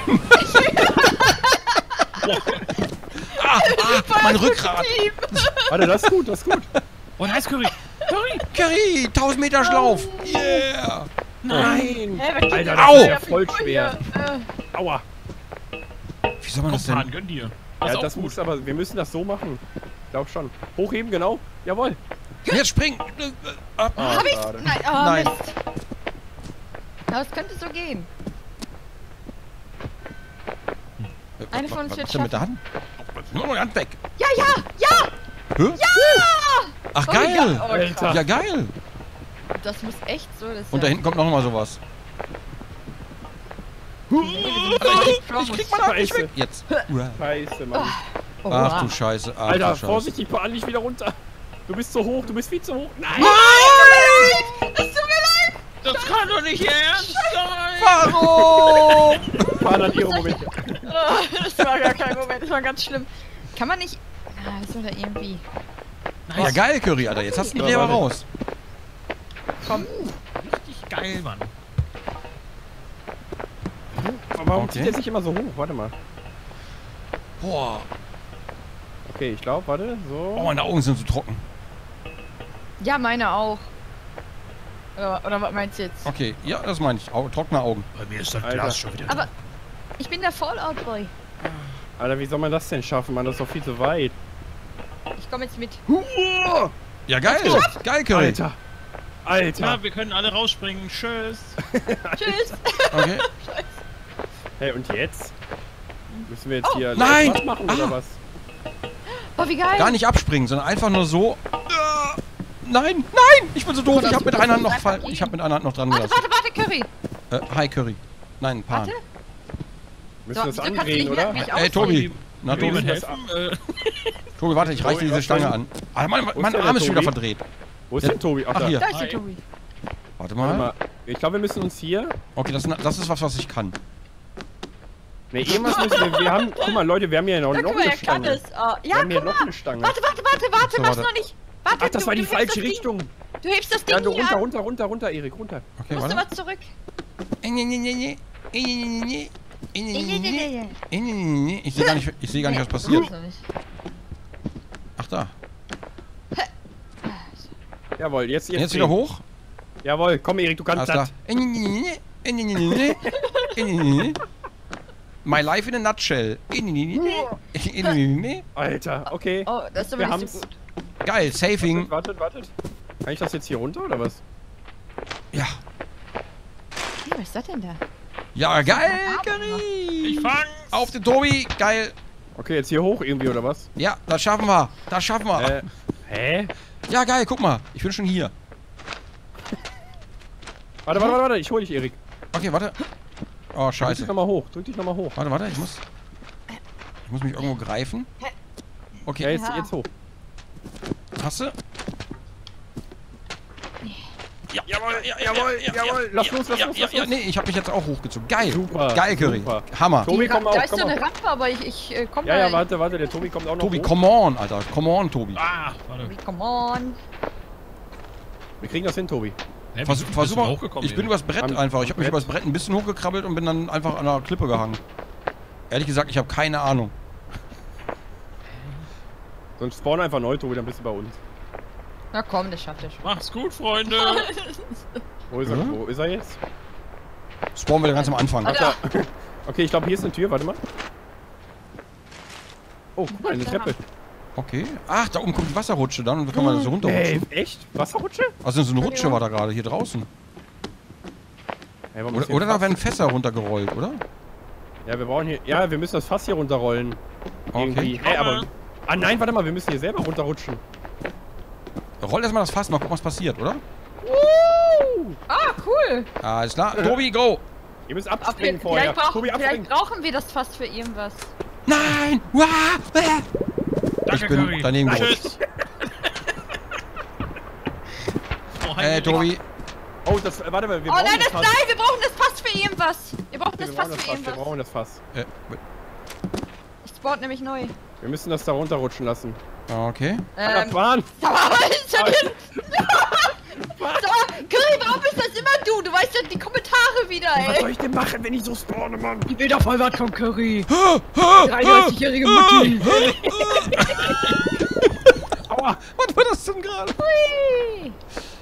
S3: Mein Rückgrat.
S2: Warte, das ist gut, das ist gut.
S4: Oh, da ist Curry.
S3: Curry, 1000 Meter Schlauf. Yeah.
S2: Nein.
S1: Hä, was geht
S2: Alter,
S1: denn
S2: das
S3: Au!
S2: ist ja voll schwer. Aua.
S3: Wie soll man das
S4: Komm, Pan,
S3: denn?
S4: gönn dir.
S2: Ja,
S4: auch
S2: das
S4: gut.
S2: muss aber, wir müssen das so machen. Ich glaub schon. Hochheben, genau. Jawohl.
S3: Jetzt springen.
S2: Ah,
S1: Hab ich's?
S2: schade.
S1: Nein, oh,
S3: Nein.
S1: Mist. Aber es könnte so gehen. Eine von uns
S3: Was
S1: wird
S3: ist denn mit der Hand? Nur noch die Hand weg.
S1: Ja!
S3: Hä? Ach,
S1: Oh,
S3: geil.
S1: ja, oh,
S2: Alter.
S1: krass.
S3: Ja, geil.
S1: Das muss echt so. Das ist
S3: Und da hinten kommt noch mal sowas.
S1: Ich
S3: Krieg meine Hand nicht
S2: Scheiße.
S3: weg. Jetzt.
S2: Scheiße, Mann.
S1: Oh,
S3: Ach du Scheiße. Ach,
S2: Alter,
S3: du Scheiße.
S2: vorsichtig, Pan, nicht wieder runter. Du bist zu hoch, du bist viel zu hoch. Nein!
S4: Das kann doch nicht Ihr Ernst sein!
S3: Warum?
S2: Pan hat ihre Momente.
S1: Das war gar kein Moment, das war ganz schlimm. Kann man nicht... Ah, ist oder irgendwie...
S3: Ja, geil, Curry, Alter. Jetzt hast du den aber raus.
S1: Komm.
S4: Richtig geil, Mann.
S2: Aber warum
S3: Okay.
S2: zieht der sich immer so hoch? Warte mal.
S3: Boah.
S2: Okay, ich glaube, warte, so.
S3: Oh, meine Augen sind so trocken.
S1: Ja, meine auch. Oder was meinst du jetzt?
S3: Okay, ja, das meine ich. Trockene Augen.
S4: Bei mir ist das
S2: Alter.
S4: Glas schon wieder
S1: Aber ich bin der Fallout-Boy.
S2: Alter, wie soll man das denn schaffen, Mann? Das ist doch viel zu weit.
S1: Ich komme jetzt mit.
S3: Ja, geil. Geil, Curry.
S2: Alter. Alter.
S4: Ja, wir können alle rausspringen. Tschüss.
S1: Tschüss.
S3: Okay.
S2: Hey, und jetzt? Müssen wir jetzt hier
S3: nein!
S2: was machen oder was?
S1: Oh, wie geil.
S3: Gar nicht abspringen, sondern einfach nur so. Nein, nein! Ich bin so doof. Ich habe mit einer Hand noch ich habe mit einer Hand noch dran
S1: Warte,
S3: gelassen.
S1: warte, Curry.
S3: Hi, Curry. Nein, Pan.
S1: Warte.
S2: Müssen wir das
S1: wieso kannst du
S2: andrehen,
S1: nicht
S2: oder?
S1: mich
S3: Ey, Tobi. Na,
S4: Will
S3: Tobi.
S4: jemand helfen?
S3: Tobi, warte, ich reiche dir diese Stange an. Ah, mein
S2: der
S3: Arm ist schon wieder
S2: Tobi?
S3: verdreht.
S2: Wo ist denn Tobi?
S3: Ach, hier.
S1: Da ist der
S4: Hi.
S1: Tobi.
S3: Warte
S2: Warte
S3: mal.
S2: mal. Ich glaube, wir müssen uns hier...
S3: Okay, das ist was ich kann.
S2: Ne, irgendwas müssen wir... Wir haben... Guck mal, Leute, wir haben hier noch
S1: Guck mal,
S2: eine
S1: er kann
S2: Stange.
S1: es. Oh,
S2: Wir
S1: ja,
S2: haben hier
S1: guck
S2: noch
S1: mal.
S2: eine Stange.
S1: Warte,
S3: So,
S1: mach's
S3: warte.
S1: noch nicht. Warte,
S2: Ach, das war die
S1: du hebst
S2: falsche
S1: das Ding.
S2: Richtung.
S1: Du hebst das Ding
S2: Ja, du
S1: hier an.
S2: runter, Erik, runter.
S3: Okay,
S1: Musst du
S3: warte.
S1: mal zurück.
S3: Ich sehe gar nicht, was passiert. Ach, da.
S2: Jawohl, jetzt
S3: Jetzt wieder
S2: drehen.
S3: hoch.
S2: Jawohl, komm, Erik, du kannst
S3: Alles
S2: das.
S3: klar. My life in a nutshell.
S2: Alter, okay.
S1: Oh, das ist aber
S2: Wir
S1: nicht
S2: haben's.
S1: so gut.
S3: Geil, Saving.
S2: Wartet. Kann ich das jetzt hier runter oder was?
S3: Ja.
S1: Hey, was ist das denn da?
S3: Ja, geil,
S4: Ich
S3: Curry.
S4: fang's.
S3: Auf den Tobi. Geil.
S2: Okay, jetzt hier hoch irgendwie oder was?
S3: Ja, das schaffen wir. Das schaffen wir.
S2: Hä?
S3: Ja, geil, guck mal. Ich bin schon hier.
S2: Warte, ich hol dich, Erik.
S3: Okay, warte. Oh,
S2: Drück
S3: scheiße.
S2: dich nochmal hoch, drück dich nochmal hoch.
S3: Warte, ich muss mich irgendwo greifen.
S2: Ja,
S3: Okay,
S2: jetzt hoch.
S3: hast du? Ja,
S2: jawohl. Lass los.
S3: Nee, ich habe mich jetzt auch hochgezogen. Geil.
S2: Super,
S3: Geil, Curry.
S2: super.
S3: Hammer.
S2: Tobi, komm
S1: Da
S2: auf,
S1: ist
S2: komm
S1: so eine
S2: auf.
S1: Rampe, aber ich komm
S2: Ja,
S1: mal.
S2: warte, der Tobi kommt auch noch
S3: Tobi,
S2: hoch.
S3: come on, Alter. Come on, Tobi.
S4: Ah, warte.
S1: Come on.
S2: Wir kriegen das hin, Tobi.
S4: Hä,
S3: Versuch
S4: bist du
S3: mal.
S4: hochgekommen,
S3: Ich bin
S4: Erik?
S3: übers Brett
S2: Am
S3: einfach. Ich habe mich
S2: Brett?
S3: übers Brett ein bisschen hochgekrabbelt und bin dann einfach an der Klippe gehangen. Ehrlich gesagt, ich habe keine Ahnung.
S2: Sonst spawn einfach neu, Tobi, dann bist du bei uns.
S1: Na komm, das schafft er schon.
S4: Macht's gut, Freunde.
S2: Wo ist er? Wo ist er jetzt?
S3: Spawnen wir ganz am Anfang.
S1: Alter.
S2: Okay, ich glaube, hier ist eine Tür, warte mal. Oh, guck mal, eine Treppe.
S3: Okay. Ach, da oben kommt die Wasserrutsche dann und da kann man so
S2: Hey,
S3: runterrutschen.
S2: echt? Wasserrutsche?
S3: Also so eine Rutsche war da gerade hier draußen.
S2: Hey, warum ist hier
S3: Oder
S2: ein
S3: da
S2: Fass?
S3: werden Fässer runtergerollt, oder?
S2: Ja, wir brauchen hier... Ja, wir müssen das Fass hier runterrollen. Irgendwie.
S3: Okay.
S2: Hey, aber... Ah nein, warte mal, wir müssen hier selber runterrutschen.
S3: Roll erstmal das Fass, mal gucken, was passiert, oder?
S1: Ah, cool.
S3: Alles klar. Tobi, go!
S2: Ihr müsst abspringen vorher. Tobi,
S1: Vielleicht
S2: abspringen.
S1: brauchen wir das fast für irgendwas.
S3: Nein! Wah!
S4: Danke,
S3: Ich bin
S4: Curry.
S3: daneben gerutscht.
S4: Tschüss. Oh, hi,
S3: Hey,
S4: Erik.
S3: Tobi.
S2: Oh, das... Warte mal, wir
S1: Oh
S2: brauchen
S1: nein,
S2: das
S1: nein,
S2: Fass.
S1: wir brauchen das fast für irgendwas. Wir brauchen
S2: Wir
S1: das
S2: brauchen
S1: fast
S2: das
S1: für
S2: Fass, wir
S1: irgendwas.
S2: brauchen das Fass.
S1: Ich spawn nämlich neu.
S2: Wir müssen das da runterrutschen lassen.
S3: Okay.
S2: Plan.
S1: Sag mal, was ist denn jetzt? Sag mal, Curry, warum bist das immer du? Du weißt ja die Kommentare wieder,
S2: Was
S1: ey.
S2: soll ich denn machen, wenn ich so spawne, Mann?
S1: Ich will doch voll was von Curry.
S3: Ah,
S1: 33-jährige Mutti.
S2: Aua.
S3: Was war das denn gerade?
S1: Hui.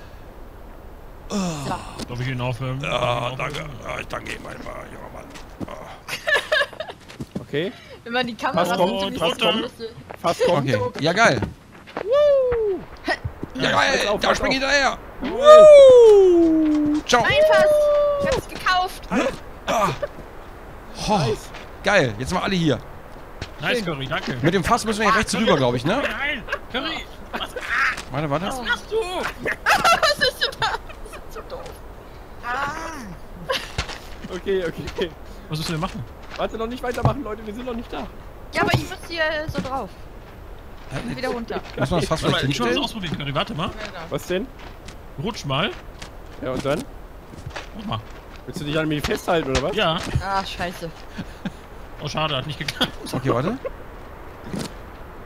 S4: Darf ich ihn aufhören?
S3: Ah, danke. Ah, ich danke Ihnen, mein junger Mann.
S2: Okay,
S1: Wenn man die Kamera
S2: Pass kommt,
S1: so
S2: Pass kommt. Fast kommt.
S3: Okay. Ja, geil. Ja, geil.
S2: Pass auf,
S3: Da
S2: pass
S3: spring ich
S2: auf.
S3: hinterher. Woo! Ciao.
S1: Einfach. Ich hab's gekauft.
S3: Ah. Oh, geil. Jetzt sind wir alle hier.
S4: Nice, Curry, danke.
S3: Mit dem Fass müssen wir hier rechts rüber, glaube ich, ne?
S4: Nein, Curry,
S3: Warte.
S4: was machst du?
S1: Was ist denn da? Das ist so doof.
S2: Okay.
S4: Was müssen wir machen?
S2: Warte, noch nicht weitermachen, Leute, wir sind noch nicht da.
S1: Ja, aber ich muss hier so drauf. Und wieder runter.
S3: Muss man das Fass vielleicht
S4: Ich will das
S3: hinstellen?
S4: ausprobieren, Curry. Warte mal.
S2: Was denn?
S4: Rutsch mal.
S2: Ja, und dann?
S4: Mach mal.
S2: Willst du dich an mir festhalten, oder was?
S4: Ja.
S1: Ah, scheiße.
S4: Oh, schade, hat nicht geklappt.
S3: Okay, warte.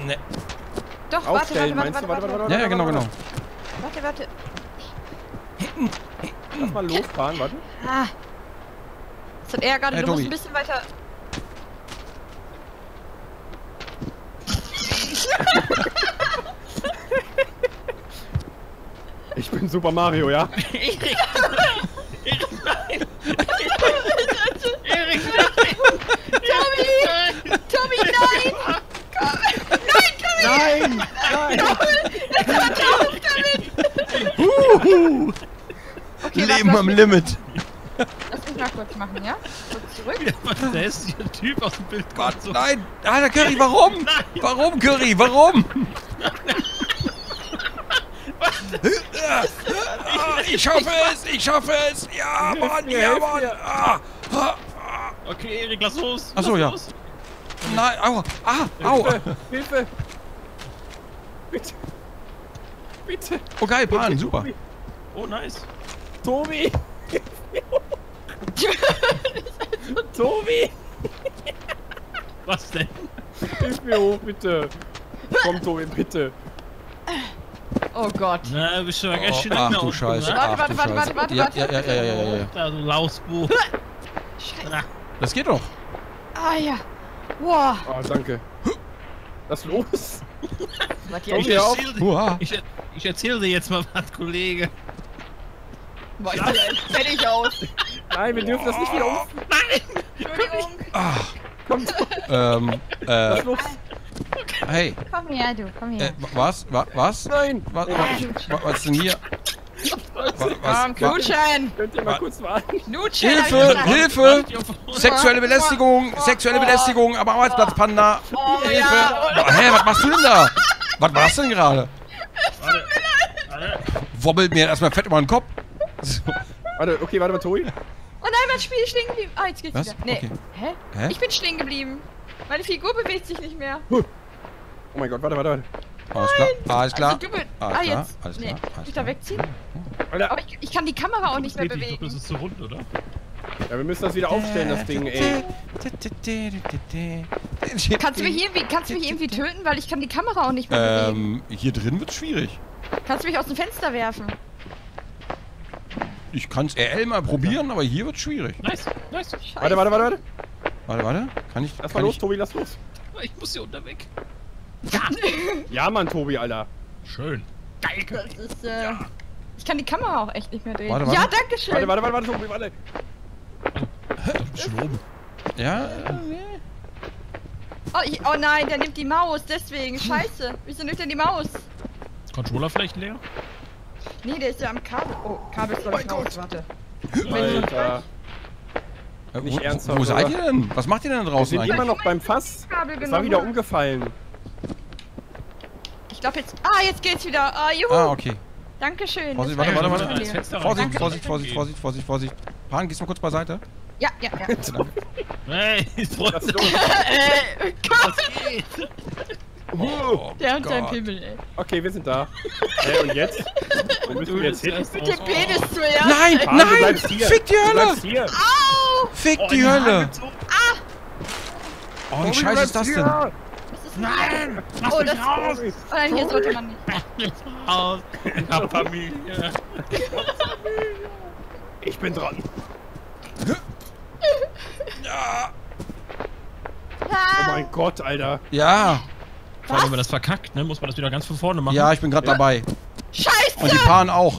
S3: Ne.
S1: Doch, warte,
S2: Aufstellen,
S1: warte.
S2: meinst du? Warte.
S3: Ja, genau.
S1: Warte.
S2: Lass mal losfahren, warte.
S1: Ah. Das hat er gerade,
S3: Hey,
S1: du musst
S3: Tobi.
S1: ein bisschen weiter.
S2: Ich bin Super Mario, ja?
S4: Erik, nein!
S1: Tobi, nein!
S2: Nein!
S1: Okay,
S3: Leben am Limit.
S1: Lass mich mal kurz machen, ja? Kurz zurück.
S4: Ja, was, da ist der Typ aus dem Bild.
S3: Gott, nein! Alter, Curry, warum? Warum, Curry, warum? Ich schaffe es! Ja, Mann, ja, Mann!
S4: Okay, Erik, lass los!
S3: Ach so,
S4: lass
S3: ja.
S4: los.
S3: Nein, aua! Aua!
S2: Hilfe! Bitte! Bitte!
S3: Oh geil, Pan, super.
S4: Oh, nice.
S2: Tobi! Tobi!
S4: Was denn?
S2: Hilf mir hoch, bitte! Komm, Tobi, bitte!
S1: Oh Gott.
S4: Na, bist du ja ganz schön
S3: Ach
S4: nach
S3: du
S4: unten,
S3: Scheiße,
S4: ne?
S3: ach
S1: Warte,
S3: du
S1: warte,
S3: Scheiße.
S1: warte.
S3: Ja.
S4: Da, du Lausbuch.
S1: Scheiße.
S3: Das geht doch.
S1: Ah ja. Wow.
S2: Oh, danke. Lass los!
S1: Warte,
S2: Komm,
S4: Ich
S2: hier auf!
S4: erzähl,
S3: Uah.
S4: ich erzähl dir jetzt mal was, Kollege.
S1: Boah, ich bin fertig aus.
S2: Nein, wir dürfen das nicht wieder um.
S1: Entschuldigung.
S2: Kommt,
S3: Äh,
S2: lass los!
S3: hey,
S1: Komm her, du, komm her.
S3: was?
S2: Nein!
S3: Was ist denn hier?
S1: Komm, Knutschen.
S2: Könnt ihr mal kurz warten?
S1: Knutschen.
S3: Hilfe! Sexuelle Belästigung am Arbeitsplatz, Panda!
S1: Oh,
S3: Hilfe!
S1: ja.
S3: Hä, was machst du denn da? Was war das denn gerade?
S4: Warte.
S3: Wobbelt mir erstmal fett über den Kopf. So.
S2: Warte, okay, warte mal, Tobi.
S1: Oh nein, mein Spiel ist stehen geblieben. Ah, jetzt geht's
S3: Was?
S1: wieder. Nee.
S3: Okay.
S1: Hä? Ich bin stehen geblieben. Meine Figur bewegt sich nicht mehr.
S2: Oh mein Gott, warte.
S3: Alles klar.
S1: Also, du jetzt.
S3: Alles klar.
S1: Nee, muss ich da wegziehen?
S2: Alter.
S1: Aber ich kann die Kamera auch nicht mehr
S4: Ich glaube,
S1: bewegen.
S4: das ist zu rund, oder?
S2: Ja, wir müssen das wieder aufstellen, das Ding, ey.
S1: Kannst du mich irgendwie töten, weil ich kann die Kamera auch nicht mehr bewegen.
S3: Hier drin wird's schwierig.
S1: Kannst du mich aus dem Fenster werfen?
S3: Ich kann's RL mal probieren, aber hier wird's schwierig.
S4: Nice.
S2: Warte.
S3: Warte. Kann ich.
S2: Lass mal los, Tobi, lass los.
S4: Ich muss hier unter weg.
S2: Ja, Mann, Tobi, Alter.
S4: Schön. Geil.
S1: Das ist, ich kann die Kamera auch echt nicht mehr drehen.
S3: Warte.
S1: Ja, danke schön.
S2: Warte, Tobi, warte.
S4: Du bist schon oben.
S3: Ja?
S1: Oh nein, der nimmt die Maus, deswegen. Scheiße. Wieso nimmt er die Maus?
S4: Controller vielleicht leer?
S1: Nee, der ist ja am Kabel. Oh, Kabel ist glaube ich raus. Warte.
S2: Alter. Nicht ernsthaft,
S3: Wo seid
S2: oder?
S3: ihr denn? Was macht ihr denn
S2: Wir
S3: draußen
S2: sind
S3: eigentlich?
S2: immer noch beim Fass.
S1: Kabel
S2: Das war wieder
S1: genommen.
S2: umgefallen.
S1: Ich glaube jetzt. Ah, jetzt geht's wieder. Ah, juhu.
S3: Ah, okay.
S1: Dankeschön.
S3: Vorsicht,
S1: Das war
S3: warte,
S1: ja
S3: warte,
S1: schon
S3: warte.
S4: Das
S1: von dir.
S4: Fenster rein.
S3: Vorsicht. Pan, gehst du mal kurz beiseite?
S1: Ja.
S4: Hey,
S2: Lass los.
S4: was geht?
S3: Oh,
S1: Der hat seinen
S3: Gott.
S1: Pimmel, ey.
S2: Okay, wir sind da. Und jetzt? Wo müssen wir jetzt hin?
S1: Mit dem Penis zuerst.
S3: Nein,
S2: Pan, du
S3: nein!
S2: bleibst hier.
S3: Fick die
S2: Du
S3: Hölle!
S2: bleibst hier.
S1: Au!
S3: Fick
S4: Oh,
S3: die
S4: in den
S3: Hölle!
S4: Haken gezogen.
S3: Oh, wie
S2: Tobi,
S3: scheiße
S2: du
S3: ist das
S2: bleibst
S3: denn?
S2: hier.
S1: Was ist
S4: Nein! Lass
S1: Oh,
S4: mich
S1: das-
S4: raus!
S1: Oh nein, hier sollte man nicht.
S4: Lass mich raus! Ich hab Familie.
S2: Ich bin dran.
S3: Ja!
S2: Oh mein Gott, Alter.
S3: Ja!
S4: Vor allem, wenn man das verkackt, ne, muss man das wieder ganz von vorne machen.
S3: Ja, ich bin gerade dabei.
S1: Scheiße!
S3: Und die Pan auch.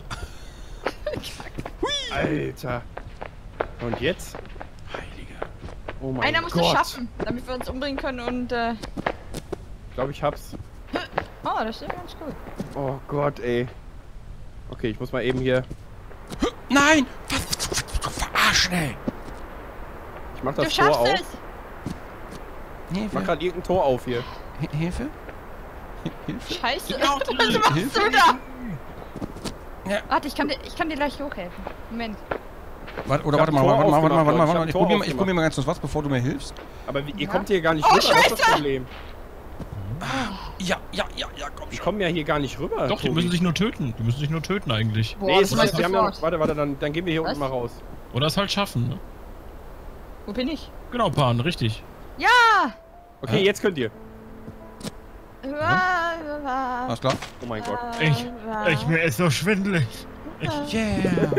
S2: Alter. Und jetzt?
S3: Heiliger.
S2: Oh mein
S1: Einer muss
S2: Gott.
S1: es schaffen, damit wir uns umbringen können und
S2: Ich glaube, ich hab's.
S1: Oh, das ist ja ganz gut.
S2: Oh Gott, ey. Okay, ich muss mal eben hier.
S3: Nein! Verarsch, ey!
S2: Ich mach
S1: Du
S2: das Tor
S1: schaffst
S2: auf.
S1: es!
S2: Ich mach gerade irgendein Tor auf hier.
S3: Hilfe? Hilfe?
S1: Scheiße!
S4: Genau,
S1: Was machst
S3: Hilfe.
S1: du da?
S3: Ja.
S1: Warte, ich kann dir gleich hochhelfen. Moment.
S3: Warte
S2: Ich hab
S3: mal.
S2: Tor
S3: Ich
S2: aufgemacht.
S3: probier mal ganz kurz was, bevor du mir hilfst.
S2: Aber ihr
S1: Ja.
S2: kommt hier gar nicht
S1: Oh,
S2: rüber, das ist das
S1: Scheiße!
S2: Problem.
S3: Ja, komm
S2: Die kommen ja hier gar nicht rüber.
S4: Doch, die
S2: Tobi.
S4: müssen sich nur töten. Die müssen sich nur töten eigentlich.
S1: Boah,
S2: Nee,
S1: das
S2: es
S1: ist
S2: ist, wir haben ja noch, warte, dann gehen wir hier
S1: Was?
S2: unten mal raus.
S4: Oder es halt schaffen, ne?
S1: Wo bin ich?
S4: Genau, Pan, richtig.
S1: Ja!
S2: Okay,
S3: Hä?
S2: jetzt könnt ihr.
S3: Alles klar?
S2: Oh mein Gott.
S4: Mir ist so schwindelig.
S3: Yeah.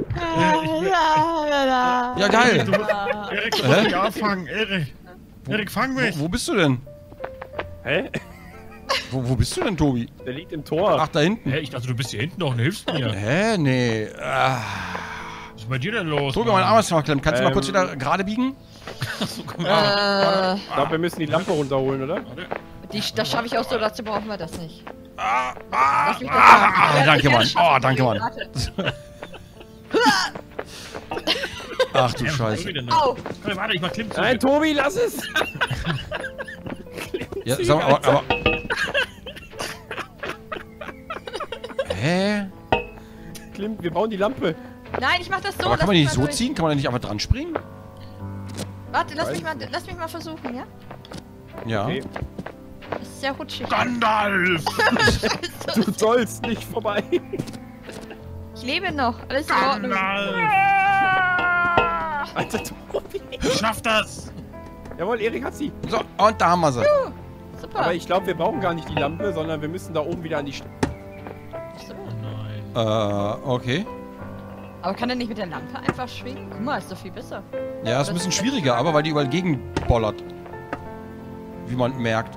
S3: Ja, geil.
S4: Erik, du musst mich auffangen. Erik, fang mich.
S3: Wo bist du denn?
S2: Hä?
S3: Wo bist du denn, Tobi?
S2: Der liegt im Tor.
S3: Ach, da hinten.
S4: Hä, ich dachte, du bist hier hinten noch und hilfst mir.
S3: Hä? Nee.
S4: Was ist bei dir denn los?
S3: Tobi, mein Arm ist verklemmt. Kannst du mal kurz wieder gerade biegen?
S2: Ich glaube, wir müssen die Lampe runterholen, oder?
S1: Das schaffe ich auch so, dazu brauchen wir das nicht. Lass mich das
S3: Danke, Mann.
S1: schaffen.
S3: Oh, danke, Mann.
S1: Warte.
S3: Ach du Scheiße.
S1: Au!
S4: Warte, ich mach Klimmzug.
S2: Nein, Tobi, lass es!
S3: Ja, sag mal, aber... Hä?
S2: Klimm, wir brauchen die Lampe.
S1: Nein, ich mach das so.
S3: Aber kann man die nicht so
S1: lass mich mal
S3: ziehen? Kann man da nicht einfach dran springen?
S1: durch. Warte, lass mich mal versuchen, ja?
S3: Ja.
S2: Okay.
S1: Das ist sehr rutschig.
S4: Gandalf!
S2: Du sollst nicht vorbei.
S1: Ich lebe noch. Alles in Ordnung.
S4: Gandalf!
S2: Alter, Tobi.
S4: Ich schaff das!
S2: Jawohl, Erik hat sie.
S3: So, und da haben wir sie.
S1: Super.
S2: Aber ich glaube, wir brauchen gar nicht die Lampe, sondern wir müssen da oben wieder an die...
S1: So.
S4: Nein.
S3: Okay.
S1: Aber kann er nicht mit der Lampe einfach schwingen? Guck mal, ist doch viel besser.
S3: Ja, ist ein bisschen schwieriger, aber weil die überall gegenbollert. Wie man merkt.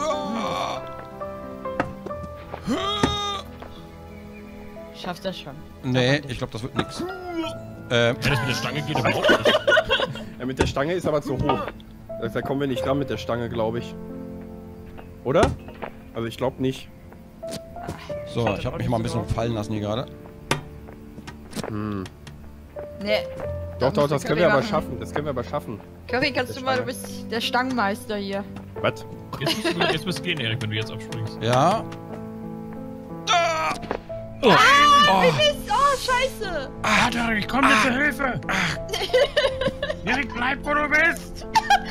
S1: Schaffst das schon.
S3: Nee, ich glaube, das wird nix.
S4: Wenn das mit der Stange geht, aber auch nicht.
S2: Ja, mit der Stange ist aber zu hoch. Da kommen wir nicht dran mit der Stange, glaube ich. Oder? Also ich glaube nicht.
S3: So, ich habe mich mal ein bisschen fallen lassen hier gerade.
S2: Hm.
S1: Nee.
S2: Doch,
S1: muss
S2: das
S1: der
S2: können wir
S1: Curry
S2: aber
S1: machen.
S2: schaffen. Das können wir aber schaffen.
S1: Curry, kannst
S2: Der
S1: du mal, du
S2: Stange.
S1: bist der Stangenmeister hier.
S2: Was?
S4: Jetzt müsst du gehen, Erik, wenn du jetzt abspringst.
S3: Ja.
S4: Oh.
S1: Mist, oh, scheiße.
S4: Erik, komm mir zur Hilfe! Erik, bleib, wo du bist!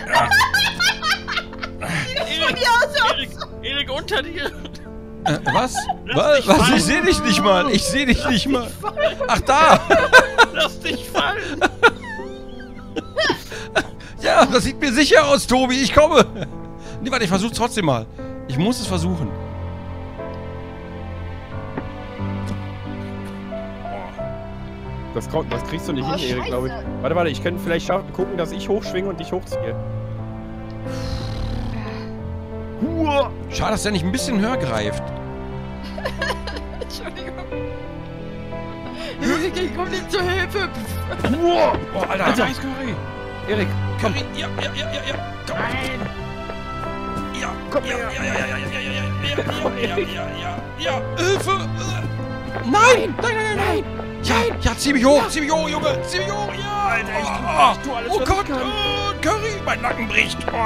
S4: Erik, unter dir!
S3: Was? Was? Ich sehe dich nicht mal. Ich sehe dich nicht mal. Ach, da.
S4: Lass dich fallen!
S3: Ja, das sieht mir sicher aus, Tobi. Ich komme. Nee, warte, ich versuch's trotzdem mal. Ich muss es versuchen.
S2: Das kriegst du nicht
S1: Oh,
S2: hin, Erik, glaube ich.
S1: Scheiße.
S2: Warte, ich könnte vielleicht gucken, dass ich hochschwinge und dich hochziehe.
S3: Schade, dass der nicht ein bisschen höher greift.
S1: Entschuldigung. Curry, komm dir zur Hilfe.
S3: Oh, Alter.
S2: Alter.
S4: Curry!
S2: Erik, komm.
S3: Curry. Ja. Komm.
S4: Nein!
S3: Ja.
S2: Komm
S3: Ja. Hilfe.
S2: Nein!
S3: Ja, zieh mich hoch, Junge. Zieh mich hoch. Ja.
S4: Alter,
S2: tu alles,
S3: Oh
S2: was
S3: Gott.
S2: ich kann.
S3: Curry, mein Nacken bricht. Oh.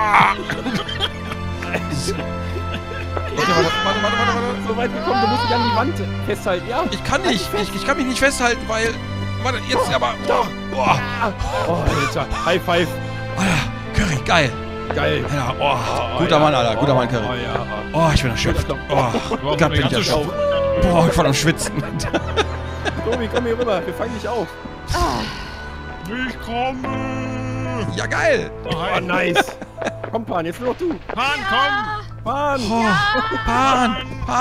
S3: Warte.
S2: So weit gekommen, du musst dich an die Wand festhalten, ja?
S3: Ich kann nicht. Ich kann mich nicht festhalten, weil... Warte, jetzt aber...
S2: Doch.
S3: Oh,
S2: Oh, Alter. High five.
S3: Alter, Curry, geil.
S2: Geil.
S3: Ja, guter Mann, Alter. Guter Mann, Curry.
S2: Oh, ja.
S3: Oh, ich bin erschöpft. Oh, Gott, bin ich erschöpft. Boah, ich voll am Schwitzen.
S2: Tobi, komm hier rüber. Wir fangen dich auf.
S4: Ich komme!
S3: Ja, geil.
S2: Oh, nice. Komm, Pan, jetzt nur noch du.
S4: Pan, komm!
S2: Pan.
S3: Oh, Pan.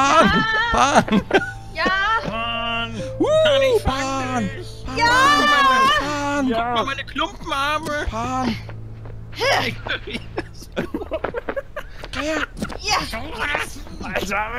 S1: Ja.
S4: Pan!
S3: Pan.
S4: Pan!
S3: Pan.
S2: Ja.
S4: Meine Klumpenarme!
S3: Pan.
S2: Alter.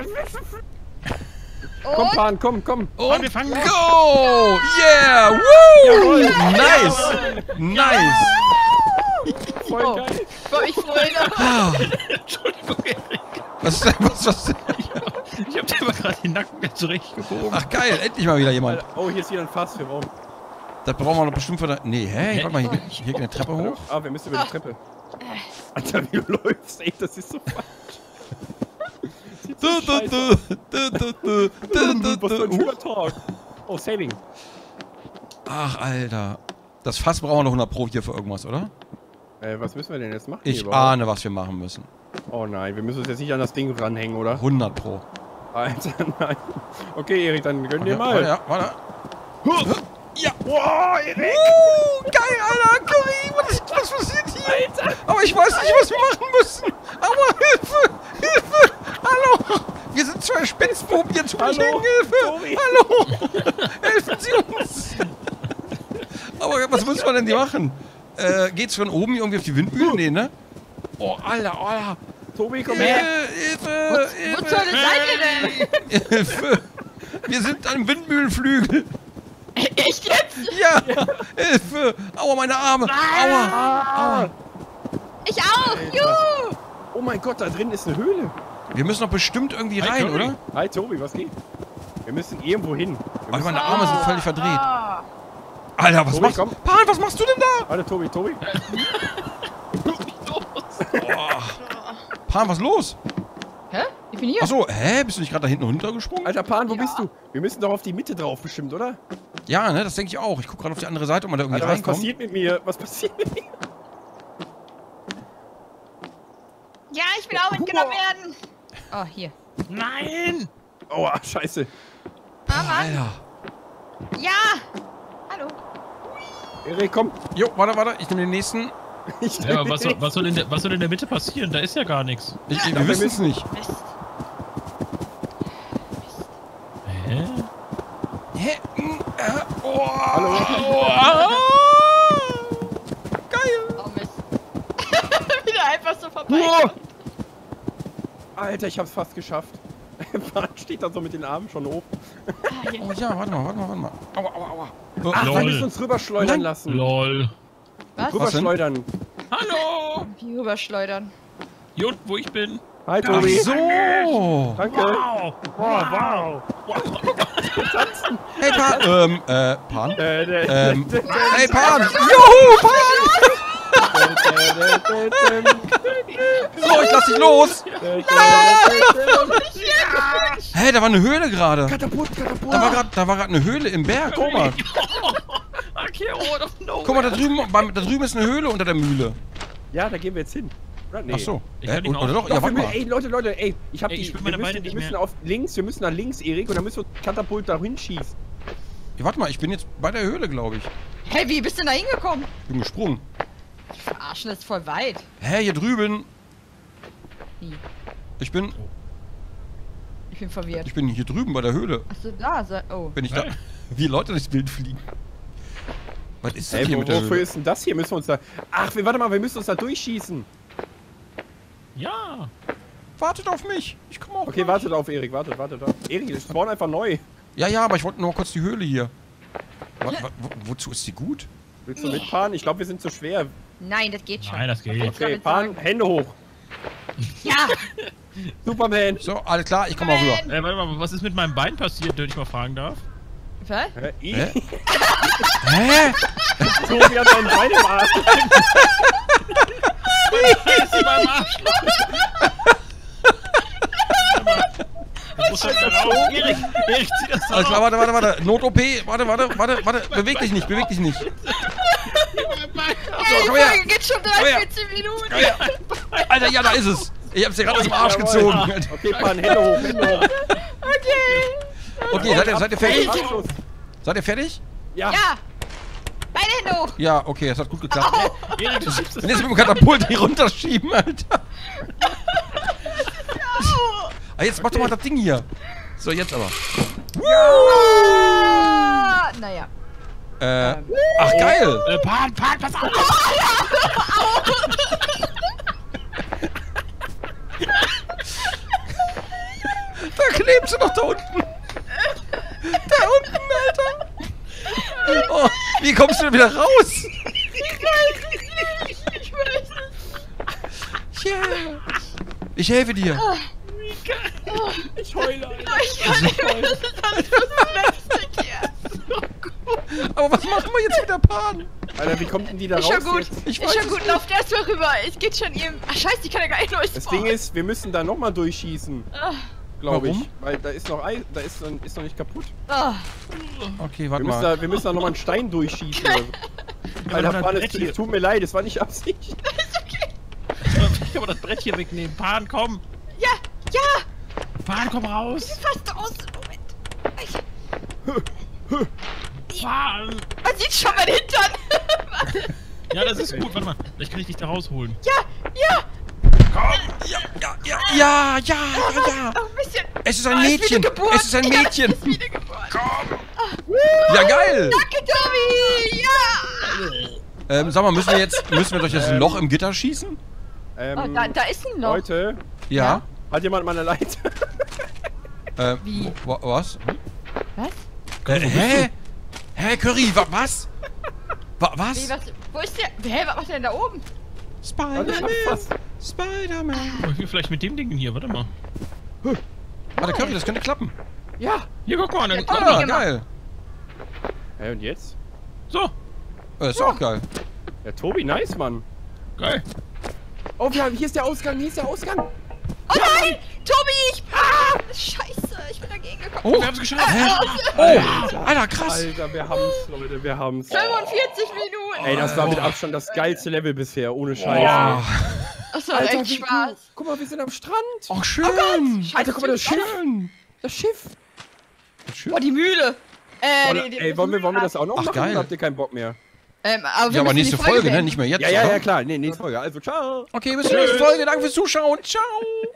S2: Komm,
S1: Und?
S2: Pan, komm.
S3: Und
S4: wir fangen
S3: go. Yeah. Woo. Nice.
S2: Voll
S1: Oh.
S2: geil.
S1: Ich freue mich.
S3: Ah.
S4: Entschuldigung, Erik.
S3: Was?
S4: Ich hab dir aber gerade den Nacken wieder zurechtgebogen.
S3: Ach, geil. Endlich mal wieder jemand.
S2: Oh, hier ist wieder ein Fass. Wir brauchen.
S3: Das brauchen wir noch bestimmt für... Nee, hä? Warte mal, hier geht eine Treppe hoch.
S2: Ah, wir müssen über die Treppe. Alter, wie du läufst, ey, das ist so falsch. Sieht so scheiße aus. Was für ein schöner Tag. Oh, Saving.
S3: Ach, Alter. Das Fass brauchen wir noch 100 Pro hier für irgendwas, oder?
S2: Was müssen wir denn jetzt machen?
S3: Ich
S2: hier überhaupt?
S3: ahne, was wir machen müssen.
S2: Oh nein, wir müssen uns jetzt nicht an das Ding ranhängen, oder?
S3: 100 Pro.
S2: Alter, nein. Okay, Erik, dann gönn dir
S3: Warte,
S2: mal.
S3: ja, warte. Ja.
S2: Wow, Erik!
S3: Geil, Alter, Curry, was passiert hier? Alter. Aber ich weiß nicht, was wir machen müssen. Aber Hilfe! Hallo! mich
S2: Hallo,
S3: hängen, Hilfe!
S2: Tobi.
S3: Hallo! Helfen Sie uns! Aber was müssen wir denn hier machen? Geht's von oben irgendwie auf die Windmühlen? Nee, ne? Oh, Alter.
S2: Tobi, komm her.
S3: Hilfe!
S1: Wo zur Hölle seid ihr denn?
S3: Hilfe! Wir sind am Windmühlenflügel!
S1: Echt jetzt?
S3: Ja! Hilfe! Aua, meine Arme! Aua!
S1: Ich auch! Juhu!
S2: Oh mein Gott, da drin ist eine Höhle.
S3: Wir müssen doch bestimmt irgendwie
S4: Hi,
S3: rein,
S4: Tobi.
S3: oder?
S2: Hi Tobi, was geht? Wir müssen irgendwo hin. Wir
S3: Aber
S2: müssen,
S3: meine Arme sind völlig verdreht.
S1: Ah.
S3: Alter, was
S2: Tobi,
S3: machst
S2: komm.
S3: du? Pan, was machst du denn da?
S2: Warte, Tobi.
S3: Pan, was ist los?
S1: Hä? Ich bin hier.
S3: Achso, bist du nicht gerade da hinten runtergesprungen?
S2: Alter Pan, wo
S1: Ja.
S2: bist du? Wir müssen doch auf die Mitte drauf bestimmt, oder?
S3: Ja, ne, das denke ich auch. Ich gucke gerade auf die andere Seite, ob man da irgendwie
S2: Alter, was
S3: reinkommt.
S2: passiert mit mir? Was passiert mit mir?
S1: Ja, ich will auch mitgenommen werden. Oh, hier.
S4: Nein!
S2: Oh, scheiße.
S1: Ah, Mann.
S3: Alter.
S1: Ja! Hallo.
S2: Erik, komm.
S3: Jo, warte, ich nehme den nächsten.
S4: Ja, aber was soll in der Mitte passieren? Da ist ja gar nichts.
S3: Wir wissen es nicht.
S1: Mist.
S4: Hä?
S3: Hä? Oh,
S2: Hallo.
S3: Geil.
S1: Oh, Mist. Wieder einfach so vorbei.
S2: Oh. Alter, ich hab's fast geschafft. Pan steht da so mit den Armen schon hoch.
S1: Ah, hier.
S3: Oh ja, warte mal. Aua. Oh,
S2: Ach, wir
S4: Lol.
S2: müssen uns rüberschleudern
S3: Nein.
S2: lassen.
S4: LOL.
S1: Was?
S2: Rüberschleudern.
S4: Hallo!
S1: Wie rüberschleudern.
S4: Jut, wo ich bin.
S2: Hi,
S3: Ach
S2: Tobi.
S3: so.
S2: Danke.
S4: Wow!
S2: Wow.
S3: Hey, Pan. Pan?
S2: Äh,
S3: Hey, Pan. Juhu, Pan. So, ich lass dich los. Hä, da war eine Höhle gerade.
S2: Katapult.
S3: Da war gerade eine Höhle im Berg. Guck mal.
S4: Okay, oh, no.
S3: Guck mal, da drüben ist eine Höhle unter der Mühle.
S2: Ja, da gehen wir jetzt hin. Oder? Nee.
S3: Ach so.
S4: Ich kann ihn
S3: Oder doch?
S2: Doch,
S3: Ja, warte
S2: wir,
S3: mal.
S2: ey, Leute, ey, ich hab
S4: Ey,
S2: die.
S4: ich spür meine Beine
S2: wir
S4: nicht
S2: müssen
S4: mehr.
S2: auf links, wir müssen nach links, Erik, und dann müssen wir Katapult da hinschießen.
S3: Ja, warte mal, ich bin jetzt bei der Höhle, glaube ich.
S1: Hey, wie bist du denn da hingekommen?
S3: Bin gesprungen.
S1: Verarschen, das ist voll weit.
S3: Hä, hier drüben.
S1: Wie?
S3: Ich bin
S1: Ich bin verwirrt.
S3: hier drüben bei der Höhle.
S1: Achso, da. Oh.
S3: Bin ich da. Wie Leute durchs Bild fliegen. Was ist das
S2: Ey,
S3: hier mit der
S2: wofür
S3: Höhle?
S2: ist denn das hier? Müssen wir uns da. Ach, warte mal, wir müssen uns da durchschießen.
S4: Ja.
S3: Wartet auf mich. Ich komme auch.
S2: Okay,
S3: gleich.
S2: wartet auf Erik, wartet. Erik, wir spawnen einfach neu.
S3: Ja, aber ich wollte nur kurz die Höhle hier. Wozu ist die gut?
S2: Willst du mitfahren? Ich glaube, wir sind zu schwer.
S1: Nein, das geht schon.
S4: Nein, das geht.
S2: Okay,
S1: damit
S2: fahren,
S1: sagen.
S2: Hände hoch.
S1: Ja!
S2: Superman.
S3: So, alles klar, ich komme mal rüber.
S4: Warte mal, was ist mit meinem Bein passiert, wenn ich mal fragen darf?
S1: Was?
S3: Hä? Hä?
S2: Tobi hat ein Bein im Arsch.
S4: Ist in meinem Arschloch. Das muss halt da raus. Erik, zieh das da
S3: Alles klar,
S4: raus.
S3: warte. Not-OP. Warte. Beweg dich nicht.
S1: Ey,
S3: So,
S1: die
S3: komm her.
S1: Folge geht schon
S3: Komm her.
S1: 43 Minuten.
S3: Komm her. Alter, ja, da ist es. Ich hab's dir gerade aus dem Arsch gezogen.
S2: Okay, fahren, Hände hoch.
S1: Okay.
S3: Okay, seid ihr fertig?
S2: Abschluss.
S3: Seid ihr fertig?
S2: Ja.
S1: Ja. Beide Hände hoch.
S3: Ja, okay, das hat gut geklappt.
S4: Erik, du schiebst das.
S3: Und jetzt mit dem Katapult hier runterschieben, Alter. Ah, jetzt mach doch mal das Ding hier. So, jetzt aber.
S1: Ah, naja.
S3: Ach, geil.
S4: Pan, pass auf.
S3: Da klebst du noch da unten. Da unten, Alter. Oh, wie kommst du denn wieder raus?
S1: Ich weiß es.
S3: Ja. Ich helfe dir.
S2: Ich heule, Alter.
S1: Ich kann nicht mehr. Das ist alles so lästig hier.
S3: Aber was machen wir jetzt mit der Pan?
S2: Alter, wie kommt denn die da
S1: Ist
S2: raus
S1: schon gut.
S2: jetzt?
S3: Ich
S1: Ist
S3: weiß
S1: schon
S3: es
S1: gut. Lauft erst mal rüber. Es geht schon ihm. Ach, scheiße, die kann ja gar nicht durch.
S2: Das Ding ist, wir müssen da nochmal durchschießen. Glaube ich.
S3: Warum?
S2: Weil da ist noch ist noch nicht kaputt.
S3: Okay, warte mal.
S2: Wir müssen da nochmal einen Stein durchschießen. Oder so. Alter,
S4: das
S2: Pan,
S4: Brett hier.
S2: es tut mir leid, es war nicht Absicht.
S4: Ich kann mal das Brett hier wegnehmen. Pan, komm.
S1: Ja, ja.
S4: Pan, komm raus.
S1: Fast aus. Moment.
S4: Pan.
S1: Man sieht schon mal den Hintern. Warte.
S4: Ja, das ist gut. Warte mal. Vielleicht kann ich dich da rausholen.
S1: Ja, ja.
S3: Ja.
S1: Noch ein bisschen.
S3: Es ist ein Mädchen!
S1: Wiedergeburt.
S3: Es ist ein Mädchen!
S1: Ja, Wiedergeburt.
S3: Ja, geil!
S1: Danke, Tobi! Ja!
S3: Sag mal, müssen wir durch das Loch im Gitter schießen?
S1: Oh, da ist ein Loch.
S2: Leute,
S3: Ja.
S2: hat jemand mal eine Leiter?
S1: Wie?
S3: Was?
S1: Was?
S3: Hä? Hä, Curry, was? Was?
S1: Wie, was? Wo ist der? Hä, was macht der denn da oben?
S2: Warte, ich hab fast.
S3: Spider-Man.
S4: Oh, hier vielleicht mit dem Ding hier, warte mal.
S3: Warte, Curry, das könnte klappen.
S2: Ja.
S4: Hier, guck mal. Dann,
S1: Tobi,
S3: Ah,
S1: gemacht.
S3: geil.
S2: Hä, und jetzt?
S4: so,
S3: Ist auch geil.
S2: Ja, Tobi, nice, Mann.
S4: geil.
S2: Oh, hier ist der Ausgang,
S1: Oh nein! Tobi, Scheiße, ich bin dagegen gekommen.
S3: Oh,
S4: Wir haben's geschafft.
S3: oh, Alter, krass.
S2: Alter, wir haben's, Leute, wir haben's.
S1: 45 Minuten.
S2: Ey, das war mit Abstand das geilste Level bisher, ohne Scheiß.
S3: Boah.
S1: Das war
S2: Alter,
S1: echt
S2: wie
S1: Spaß.
S2: cool. Guck mal, wir sind am Strand.
S3: Oh, schön.
S2: Alter, guck mal, das Schiff.
S3: Schön.
S2: Das Schiff.
S1: Oh, die Mühle.
S2: Ey, wollen wir das auch noch
S3: Ach,
S2: machen?
S3: geil.
S2: Oder habt ihr keinen Bock mehr?
S1: Aber wir
S3: Ja, aber
S1: müssen die
S3: nächste Folge, ne?
S1: beenden.
S3: Nicht mehr jetzt.
S2: Ja,
S3: oder?
S2: klar. Nee, nächste Folge. Also, ciao.
S3: Okay, bis zur nächsten Folge. Danke fürs Zuschauen. Ciao.